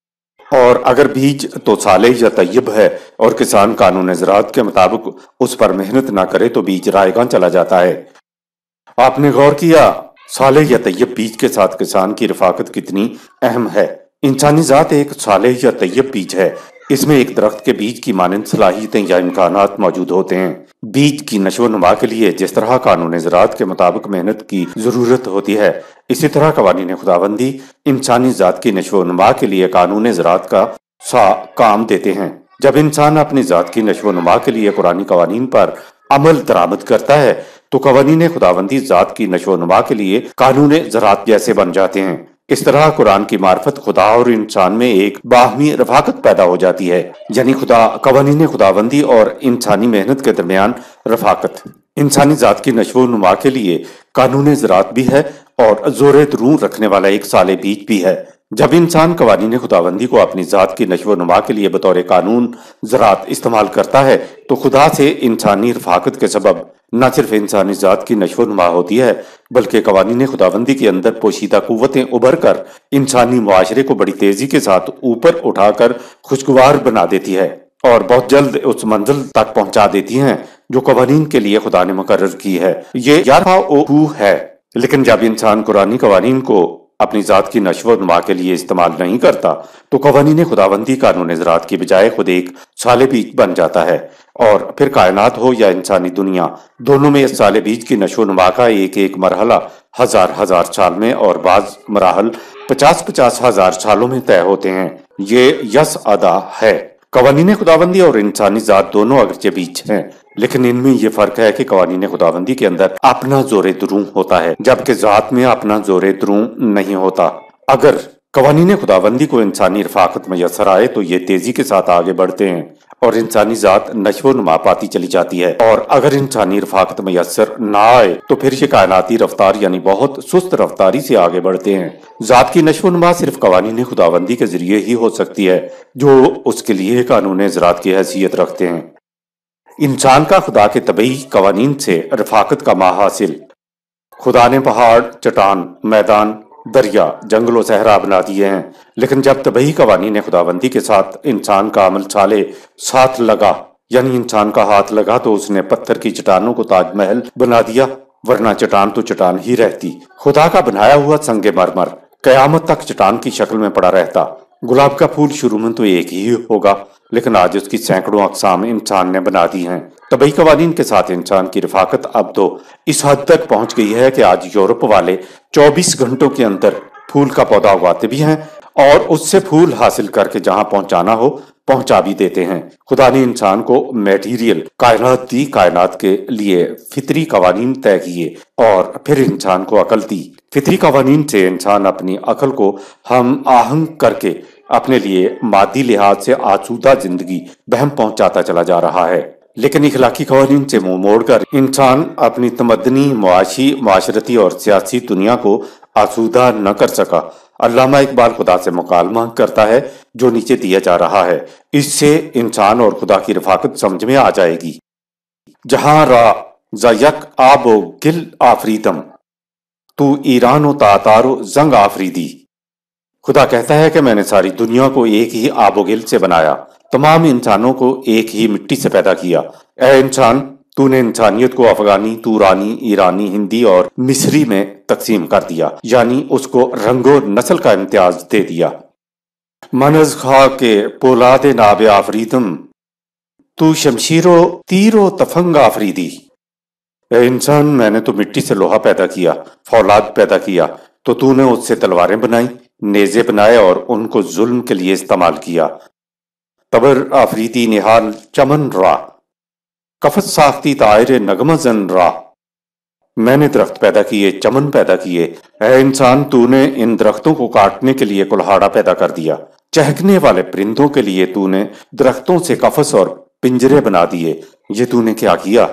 اور اگر بیج تو صالح یا طیب ہے اور کسان قانون زراعت کے مطابق اس پر محنت نہ کرے تو بیج رائے گاں چلا جاتا ہے۔ آپ نے غور کیا صالح یا طیب بیج کے ساتھ کسان کی رفاقت کتنی اہم ہے؟ انسانی ذات ایک صالح یا طیب بیج ہے۔ اس میں ایک درخت کے بیج کی مانند صلاحیتیں یا امکانات موجود ہوتے ہیں۔ بیج کی نشو و نما کے لیے جس طرح قانون زراعت کے مطابق محنت کی ضرورت ہوتی ہے، اسی طرح قوانین خداوندی انسانی ذات کی نشو و نما کے لیے قانون زراعت کا سا کام دیتے ہیں۔ جب انسان اپنی ذات کی نشو و نما کے لیے قرآنی قوانین پر عمل درآمد کرتا ہے تو قوانین خداوندی ذات کی نشو و نما کے لیے قانون زراعت جیسے بن جاتے ہیں۔ اس طرح قرآن کی معرفت خدا اور انسان میں ایک باہمی رفاقت پیدا ہو جاتی ہے، یعنی خدا قوانین خداوندی اور انسانی محنت کے درمیان رفاقت۔ انسانی ذات کی نشو و نما کے لیے قانون زراعت بھی ہے اور زور درون رکھنے والا ایک سالے بیج بھی ہے۔ جب انسان قوانین خداوندی کو اپنی ذات کی نشو و نما کے لیے بطور قانون زراعت استعمال کرتا ہے تو خدا سے انسانی رفاقت کے سبب نہ صرف انسانی ذات کی نشو و نما ہوتی ہے بلکہ قوانین خداوندی کے اندر پوشیدہ قوتیں ابھر کر انسانی معاشرے کو بڑی تیزی کے ساتھ اوپر اٹھا کر خوشگوار بنا دیتی ہے اور بہت جلد اس منزل تک پہنچا دیتی ہیں جو قوانین کے لیے خدا نے مقرر کی ہے۔ یہ یارفع او ہے، لیکن جب انسان قرآنی قوانین کو اپنی ذات کی نشو و نما کے لیے استعمال نہیں کرتا تو قوانین خداوندی قانون زراعت کی بجائے خود ایک سالے بیج بن جاتا ہے، اور پھر کائنات ہو یا انسانی دنیا، دونوں میں اس سالے بیج کی نشو و نما کا ایک ایک مرحلہ ہزار ہزار سال میں اور بعض مراحل پچاس پچاس ہزار سالوں میں طے ہوتے ہیں۔ یہ یس ادا ہے۔ قوانین خداوندی اور انسانی ذات دونوں اگرچہ بیج ہیں، لیکن ان میں یہ فرق ہے کہ قوانین خداوندی کے اندر اپنا زور دروں ہوتا ہے جبکہ ذات میں اپنا زور دروں نہیں ہوتا۔ اگر قوانین خداوندی کو انسانی رفاقت میسر آئے تو یہ تیزی کے ساتھ آگے بڑھتے ہیں اور انسانی ذات نشو و نما پاتی چلی جاتی ہے، اور اگر انسانی رفاقت میسر نہ آئے تو پھر یہ کائناتی رفتار یعنی بہت سست رفتاری سے آگے بڑھتے ہیں۔ ذات کی نشو و نما صرف قوانین خداوندی کے ذریعے ہی ہو سکتی ہے جو اس کے لیے قانون زراعت کی حیثیت رکھتے ہیں۔ انسان کا خدا کے طبعی قوانین سے رفاقت کا محاصل۔ خدا نے پہاڑ، چٹان، میدان، دریا، جنگل و صحرا بنا دیے ہیں، لیکن جب طبعی قوانین خداوندی کے ساتھ انسان کا عمل چالے ساتھ لگا یعنی انسان کا ہاتھ لگا تو اس نے پتھر کی چٹانوں کو تاج محل بنا دیا، ورنہ چٹان تو چٹان ہی رہتی۔ خدا کا بنایا ہوا سنگ مرمر قیامت تک چٹان کی شکل میں پڑا رہتا۔ گلاب کا پھول شروع میں تو ایک ہی ہوگا، لیکن آج اس کی سینکڑوں اقسام انسان نے بنا دی ہیں۔ طبعی قوانین کے ساتھ انسان کی رفاقت اب تو اس حد تک پہنچ گئی ہے کہ آج یورپ والے چوبیس گھنٹوں کے اندر پھول کا پودا اگاتے بھی ہیں اور اس سے پھول حاصل کر کے جہاں پہنچانا ہو پہنچا بھی دیتے ہیں۔ خدا نے انسان کو میٹیریل کائنات دی، کائنات کے لیے فطری قوانین طے کیے اور پھر انسان کو عقل دی۔ فطری قوانین سے انسان اپنی عقل کو ہم آہنگ کر کے اپنے لیے مادی لحاظ سے آسودہ زندگی بہم پہنچاتا چلا جا رہا ہے، لیکن اخلاقی قوانین سے منہ موڑ کر انسان اپنی تمدنی، معاشی، معاشرتی اور سیاسی دنیا کو آسودہ نہ کر سکا۔ علامہ اقبال خدا سے مکالمہ کرتا ہے جو نیچے دیا جا رہا ہے، اس سے انسان اور خدا کی رفاقت سمجھ میں آ جائے گی۔ جہاں را زیک آب و گل آفریدم، تو ایران و تاتار و زنگ آفریدی۔ خدا کہتا ہے کہ میں نے ساری دنیا کو ایک ہی آب و گل سے بنایا، تمام انسانوں کو ایک ہی مٹی سے پیدا کیا۔ اے انسان، تو نے انسانیت کو افغانی، تورانی، ایرانی، ہندی اور مصری میں تقسیم کر دیا، یعنی اس کو رنگ و نسل کا امتیاز دے دیا۔ من از خاک پولاد ناب آفریدم، تو شمشیر و تیر و تفنگ آفریدی۔ اے انسان، میں نے تو مٹی سے لوہا پیدا کیا، فولاد پیدا کیا، تو تو نے اس سے تلواریں بنائی، نیزے بنائے اور ان کو ظلم کے لیے استعمال کیا۔ تبر آفریدی نہال چمن را، کفت ساختی طائر نغمہ زن را۔ میں نے درخت پیدا کیے، چمن پیدا کیے۔ اے انسان، تو نے ان درختوں کو کاٹنے کے لیے کلہاڑا پیدا کر دیا، چہکنے والے پرندوں کے لیے تو نے درختوں سے قفس اور پنجرے بنا دیے۔ یہ تو نے کیا کیا؟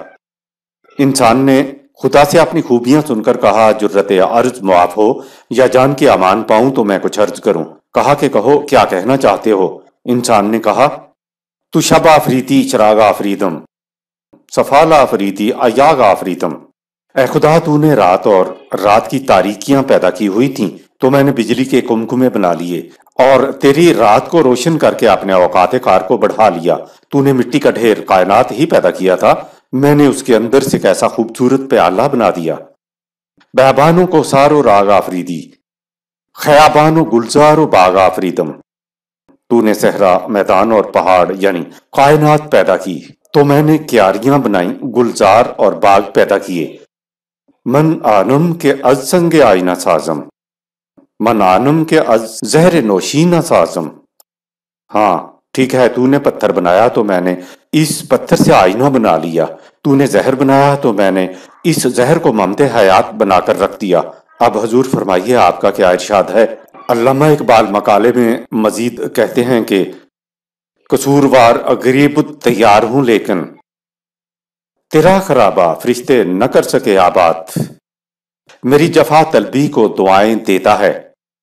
انسان نے خدا سے اپنی خوبیاں سن کر کہا، جرت عرض معاف ہو یا جان کی امان پاؤں تو میں کچھ عرض کروں۔ کہا کہ کہو، کیا کہنا چاہتے ہو؟ انسان نے کہا، تو شب آفریدی چراغ آفریدم، صفال آفریدی ایاغ آفریدم۔ اے خدا، تو نے رات اور رات کی تاریکیاں پیدا کی ہوئی تھیں تو میں نے بجلی کے کمکمے بنا لیے اور تیری رات کو روشن کر کے اپنے اوقات کار کو بڑھا لیا۔ تو نے مٹی کا ڈھیر کائنات ہی پیدا کیا تھا، میں نے اس کے اندر سے کیسا خوبصورت پیالہ بنا دیا۔ بیابانوں کو سار و راگ آفریدی، خیابان و گلزار و باغ آفریدم۔ تو نے صحرا، میدان اور پہاڑ یعنی کائنات پیدا کی تو میں نے کیاریاں بنائیں، گلزار اور باغ پیدا کیے۔ من آنم کے از سنگ آئینہ سازم، من آنم کے از زہر نوشینہ سازم۔ ہاں ٹھیک ہے، تو نے پتھر بنایا تو میں نے اس پتھر سے آئینہ بنا لیا، تو نے زہر بنایا تو میں نے اس زہر کو ممت حیات بنا کر رکھ دیا۔ اب حضور فرمائیے آپ کا کیا ارشاد ہے؟ علامہ اقبال مقالے میں مزید کہتے ہیں کہ قصوروار غریب تیار ہوں لیکن تیرا خرابہ فرشتے نہ کر سکے آباد، میری جفا طلبی کو دعائیں دیتا ہے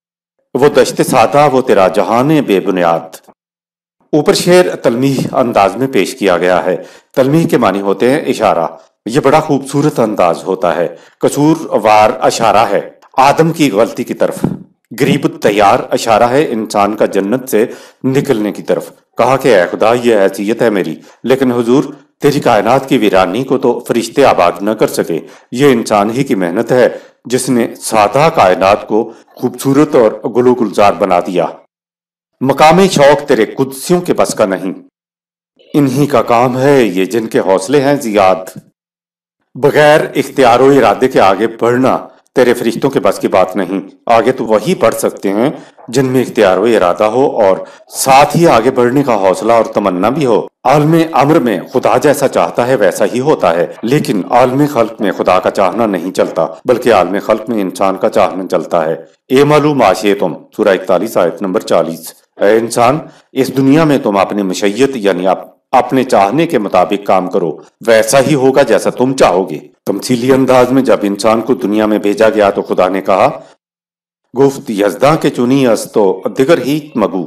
وہ دشت سادہ وہ تیرا جہان بے بنیاد۔ اوپر شعر تلمیح انداز میں پیش کیا گیا ہے۔ تلمیح کے معنی ہوتے ہیں اشارہ، یہ بڑا خوبصورت انداز ہوتا ہے۔ قصور وار اشارہ ہے آدم کی غلطی کی طرف، غریب تیار اشارہ ہے انسان کا جنت سے نکلنے کی طرف۔ کہا کہ اے خدا یہ حیثیت ہے میری، لیکن حضور تیری کائنات کی ویرانی کو تو فرشتے آباد نہ کر سکے، یہ انسان ہی کی محنت ہے جس نے سادہ کائنات کو خوبصورت اور گلو گلزار بنا دیا۔ مقام شوق تیرے قدسیوں کے بس کا نہیں، انہی کا کام ہے یہ جن کے حوصلے ہیں زیاد۔ بغیر اختیار و ارادے کے آگے بڑھنا تیرے فرشتوں کے بس کی بات نہیں، آگے تو وہی بڑھ سکتے ہیں جن میں اختیار و ارادہ ہو اور ساتھ ہی آگے بڑھنے کا حوصلہ اور تمنا بھی ہو۔ عالم امر میں خدا جیسا چاہتا ہے ویسا ہی ہوتا ہے، لیکن عالم خلق میں خدا کا چاہنا نہیں چلتا بلکہ عالم خلق میں انسان کا چاہنا چلتا ہے۔ اے معلوم معاشے تم، سورہ اکتالیس آیت نمبر چالیس۔ اے انسان اس دنیا میں تم اپنی مشیت یعنی اپنے چاہنے کے مطابق کام کرو، ویسا ہی ہوگا جیسا تم چاہو گے۔ تمثیلی انداز میں جب انسان کو دنیا میں بھیجا گیا تو خدا نے کہا گفت یزداں کے چنی اس تو دیگر ہی مگو،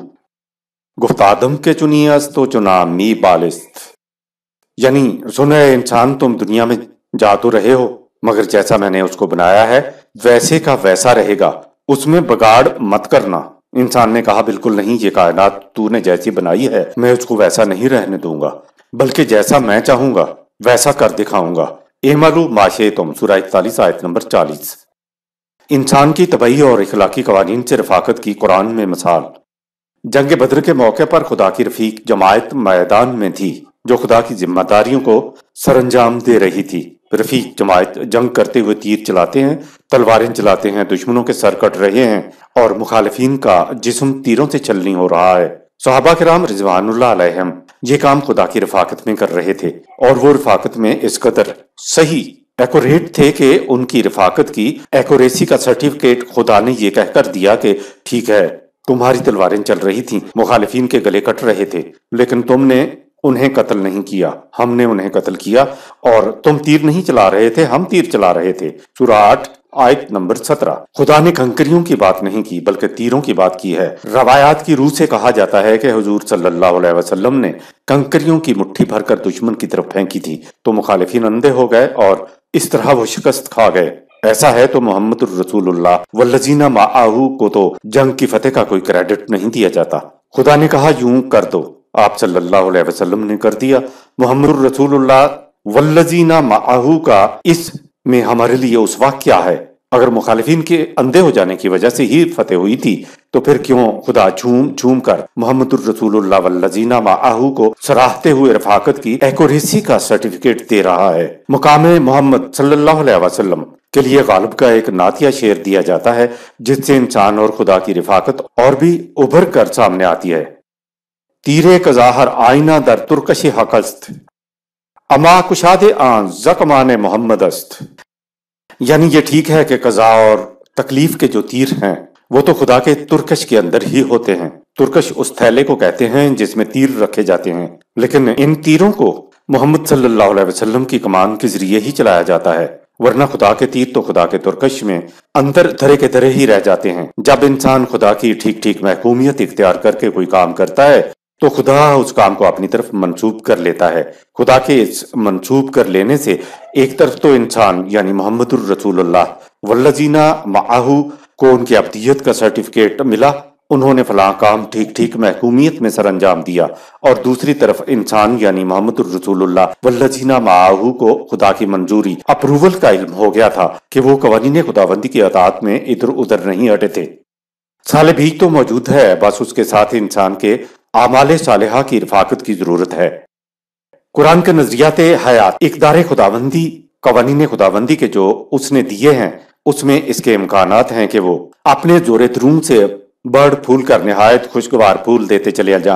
گفت آدم کے چنی اس تو چنا می بالست، یعنی سنو اے انسان تم دنیا میں جا تو رہے ہو مگر جیسا میں نے اس کو بنایا ہے ویسے کا ویسا رہے گا، اس میں بگاڑ مت کرنا۔ انسان نے کہا بالکل نہیں، یہ کائنات تو نے جیسی بنائی ہے میں اس کو ویسا نہیں رہنے دوں گا، بلکہ جیسا میں چاہوں گا ویسا کر دکھاؤں گا۔ اعملوا ما شئتم، سورہ اکتالیس آیت نمبر چالیس۔ انسان کی طبعی اور اخلاقی قوانین سے رفاقت کی قرآن میں مثال۔ جنگ بدر کے موقع پر خدا کی رفیق جماعت میدان میں تھی جو خدا کی ذمہ داریوں کو سر انجام دے رہی تھی۔ رفیق جماعت جنگ کرتے ہوئے تیر چلاتے ہیں، تلواریں چلاتے ہیں، دشمنوں کے سر کٹ رہے ہیں اور مخالفین کا جسم تیروں سے چھلنی ہو رہا ہے۔ صحابہ کرام رضوان اللہ علیہم یہ کام خدا کی رفاقت میں کر رہے تھے، اور وہ رفاقت میں اس قدر صحیح ایکوریٹ تھے کہ ان کی رفاقت کی ایکوریسی کا سرٹیفکیٹ خدا نے یہ کہہ کر دیا کہ ٹھیک ہے تمہاری تلواریں چل رہی تھیں، مخالفین کے گلے کٹ رہے تھے، لیکن تم نے انہیں قتل نہیں کیا، ہم نے انہیں قتل کیا، اور تم تیر نہیں چلا رہے تھے، ہم تیر چلا رہے تھے۔ سورہ آٹھ آیت نمبر سترہ۔ خدا نے کنکریوں کی بات نہیں کی بلکہ تیروں کی بات کی ہے۔ روایات کی روح سے کہا جاتا ہے کہ حضور صلی اللہ علیہ وسلم نے کنکریوں کی مٹھی بھر کر دشمن کی طرف پھینکی تھی تو مخالفین اندھے ہو گئے اور اس طرح وہ شکست کھا گئے۔ ایسا ہے تو محمد الرسول اللہ والذین معہ کو تو جنگ کی فتح کا کوئی کریڈٹ نہیں دیا جاتا۔ خدا نے کہا یوں کر دو، آپ صلی اللہ علیہ وسلم نے کر دیا۔ محمد الرسول اللہ والذین معہ کا اس میں ہمارے لیے اسوہ کیا ہے؟ اگر مخالفین کے اندھے ہو جانے کی وجہ سے ہی فتح ہوئی تھی تو پھر کیوں خدا جھوم جھوم کر محمد الرسول اللہ والذین معہ کو سراہتے ہوئے رفاقت کی ایکوریسی کا سرٹیفکیٹ دے رہا ہے۔ مقام محمد صلی اللہ علیہ وسلم کے لیے غالب کا ایک نعتیہ شعر دیا جاتا ہے جس سے انسان اور خدا کی رفاقت اور بھی ابھر کر سامنے آتی ہے۔ تیرے کظاہر آئینہ در ترکش حق است، اما کشاد آن زکمان محمد است، یعنی یہ ٹھیک ہے کہ قضا اور تکلیف کے جو تیر ہیں وہ تو خدا کے ترکش کے اندر ہی ہوتے ہیں۔ ترکش اس تھیلے کو کہتے ہیں جس میں تیر رکھے جاتے ہیں، لیکن ان تیروں کو محمد صلی اللہ علیہ وسلم کی کمان کے ذریعے ہی چلایا جاتا ہے، ورنہ خدا کے تیر تو خدا کے ترکش میں اندر دھرے کے دھرے ہی رہ جاتے ہیں۔ جب انسان خدا کی ٹھیک ٹھیک محکومیت اختیار کر کے کوئی کام کرتا ہے تو خدا اس کام کو اپنی طرف منسوب کر لیتا ہے۔ خدا کے اس منسوب کر لینے سے ایک طرف تو انسان یعنی محمد الرسول اللہ والذین معہ کو ان کی عبدیت کا سرٹیفکیٹ ملا، انہوں نے فلاں کام ٹھیک ٹھیک محکومیت میں سر انجام دیا، اور دوسری طرف انسان یعنی محمد الرسول اللہ والذین معہ کو خدا کی منظوری اپروول کا علم ہو گیا تھا کہ وہ قوانین خداوندی کی اطاعت میں ادھر ادھر نہیں ہٹے تھے۔ سال بیج تو موجود ہے، بس اس کے ساتھ انسان کے اعمال صالحہ کی رفاقت کی ضرورت ہے۔ قرآن کے نظریات حیات اقدار خداوندی قوانین خداوندی کے جو اس نے دیے ہیں اس میں اس کے امکانات ہیں کہ وہ اپنے زور درون سے بڑھ پھول کر نہایت خوشگوار پھول دیتے چلے جائیں،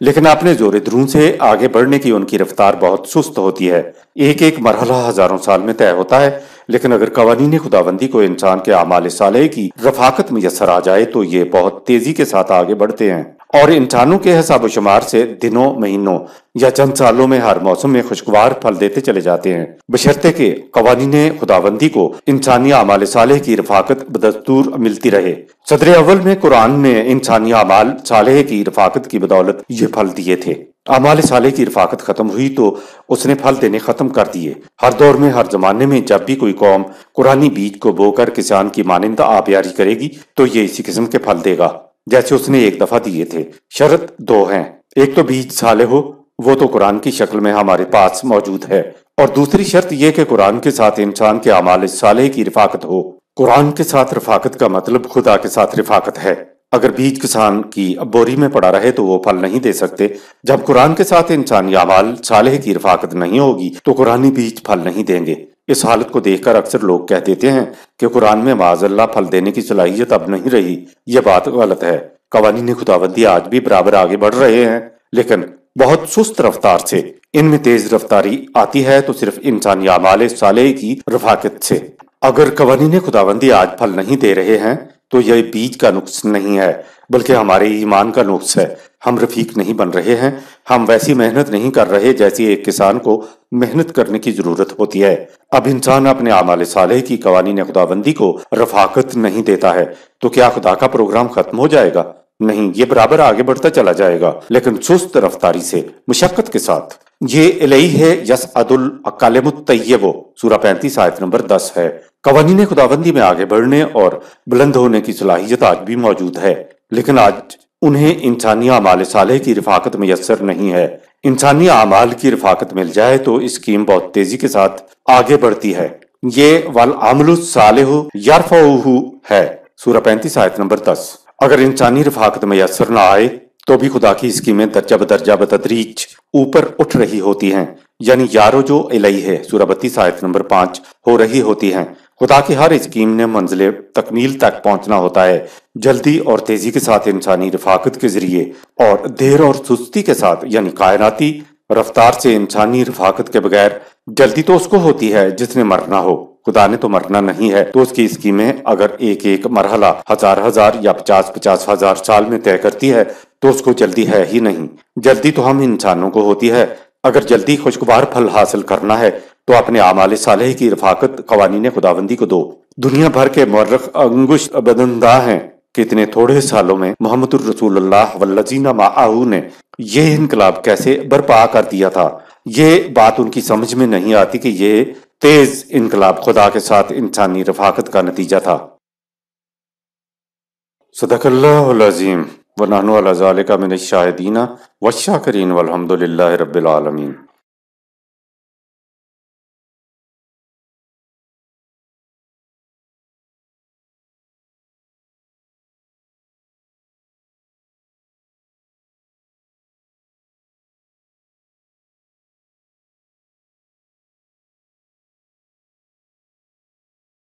لیکن اپنے زور درون سے آگے بڑھنے کی ان کی رفتار بہت سست ہوتی ہے۔ ایک ایک مرحلہ ہزاروں سال میں طے ہوتا ہے، لیکن اگر قوانین خداوندی کو انسان کے اعمال صالح کی رفاقت میسر آ جائے تو یہ بہت تیزی کے ساتھ آگے بڑھتے ہیں، اور انسانوں کے حساب و شمار سے دنوں، مہینوں یا چند سالوں میں ہر موسم میں خوشگوار پھل دیتے چلے جاتے ہیں، بشرطے کہ قوانین خداوندی کو انسانی اعمال صالح کی رفاقت بدستور ملتی رہے۔ صدر اول میں قرآن نے انسانی اعمال صالح کی رفاقت کی بدولت یہ پھل دیے تھے۔ اعمال صالح کی رفاقت ختم ہوئی تو اس نے پھل دینے ختم کر دیے۔ ہر دور میں، ہر زمانے میں جب بھی کوئی قوم قرآنی بیج کو بو کر کسان کی مانند آبیاری کرے گی تو یہ اسی قسم کے پھل دے گا جیسے اس نے ایک دفعہ دیے تھے۔ شرط دو ہیں، ایک تو بیج صالح ہو، وہ تو قرآن کی شکل میں ہمارے پاس موجود ہے، اور دوسری شرط یہ کہ قرآن کے ساتھ انسان کے اعمال صالح کی رفاقت ہو۔ قرآن کے ساتھ رفاقت کا مطلب خدا کے ساتھ رفاقت ہے۔ اگر بیج کسان کی بوری میں پڑا رہے تو وہ پھل نہیں دے سکتے۔ جب قرآن کے ساتھ انسانی اعمال صالح کی رفاقت نہیں ہوگی تو قرآنی بیج پھل نہیں دیں گے۔ اس حالت کو دیکھ کر اکثر لوگ کہہ دیتے ہیں کہ قرآن میں معاذ اللہ پھل دینے کی صلاحیت اب نہیں رہی۔ یہ بات غلط ہے۔ قوانین خداوندی آج بھی برابر آگے بڑھ رہے ہیں، لیکن بہت سست رفتار سے۔ ان میں تیز رفتاری آتی ہے تو صرف انسانی اعمال صالح کی رفاقت سے۔ اگر قوانین خداوندی آج پھل نہیں دے رہے ہیں تو یہ بیج کا نقص نہیں ہے بلکہ ہمارے ایمان کا نقص ہے۔ ہم رفیق نہیں بن رہے ہیں، ہم ویسی محنت نہیں کر رہے جیسی ایک کسان کو محنت کرنے کی ضرورت ہوتی ہے۔ اب انسان اپنے اعمال صالح کی قوانین خداوندی کو رفاقت نہیں دیتا ہے تو کیا خدا کا پروگرام ختم ہو جائے گا؟ نہیں، یہ برابر آگے بڑھتا چلا جائے گا، لیکن سست رفتاری سے، مشقت کے ساتھ۔ یہ الیہ یصعد الکلم الطیب، سورہ پینتیس آیت نمبر دس ہے۔ قوانین خداوندی میں آگے بڑھنے اور بلند ہونے کی صلاحیت آج بھی موجود ہے، لیکن آج انہیں انسانی اعمال صالح کی رفاقت میسر نہیں ہے۔ انسانی اعمال کی رفاقت مل جائے تو اسکیم بہت تیزی کے ساتھ آگے بڑھتی ہے۔ یہ والعمل الصالح یرفعہ ہے، سورہ پینتیس آیت نمبر دس۔ اگر انسانی رفاقت میسر نہ آئے تو بھی خدا کی اسکیمیں درجہ بدرجہ بتدریج اوپر اٹھ رہی ہوتی ہیں، یعنی یارو جو الیہ ہے، سورہ بتیس آیت نمبر پانچ ہو رہی ہوتی ہیں۔ خدا کی ہر اسکیم نے منزل تکمیل تک پہنچنا ہوتا ہے، جلدی اور تیزی کے ساتھ انسانی رفاقت کے ذریعے، اور دیر اور سستی کے ساتھ یعنی کائناتی رفتار سے انسانی رفاقت کے بغیر۔ جلدی تو اس کو ہوتی ہے جس نے مرنا ہو، خدا نے تو مرنا نہیں ہے، تو اس کی اسکیمیں اگر ایک ایک مرحلہ ہزار ہزار یا پچاس پچاس ہزار سال میں طے کرتی ہے تو اس کو جلدی ہے ہی نہیں۔ جلدی تو ہم انسانوں کو ہوتی ہے۔ اگر جلدی خوشگوار پھل حاصل کرنا ہے تو اپنے اعمال صالح کی رفاقت قوانین خداوندی کو دو۔ دنیا بھر کے مورخ انگشت بدنداں ہیں کہ اتنے تھوڑے سالوں میں محمد الرسول اللہ والذین معہ نے یہ انقلاب کیسے برپا کر دیا تھا۔ یہ بات ان کی سمجھ میں نہیں آتی کہ یہ تیز انقلاب خدا کے ساتھ انسانی رفاقت کا نتیجہ تھا۔ صدق اللہ العظیم ونحن علی ذالک من الشاہدین والشاکرین والحمد للہ رب العالمین۔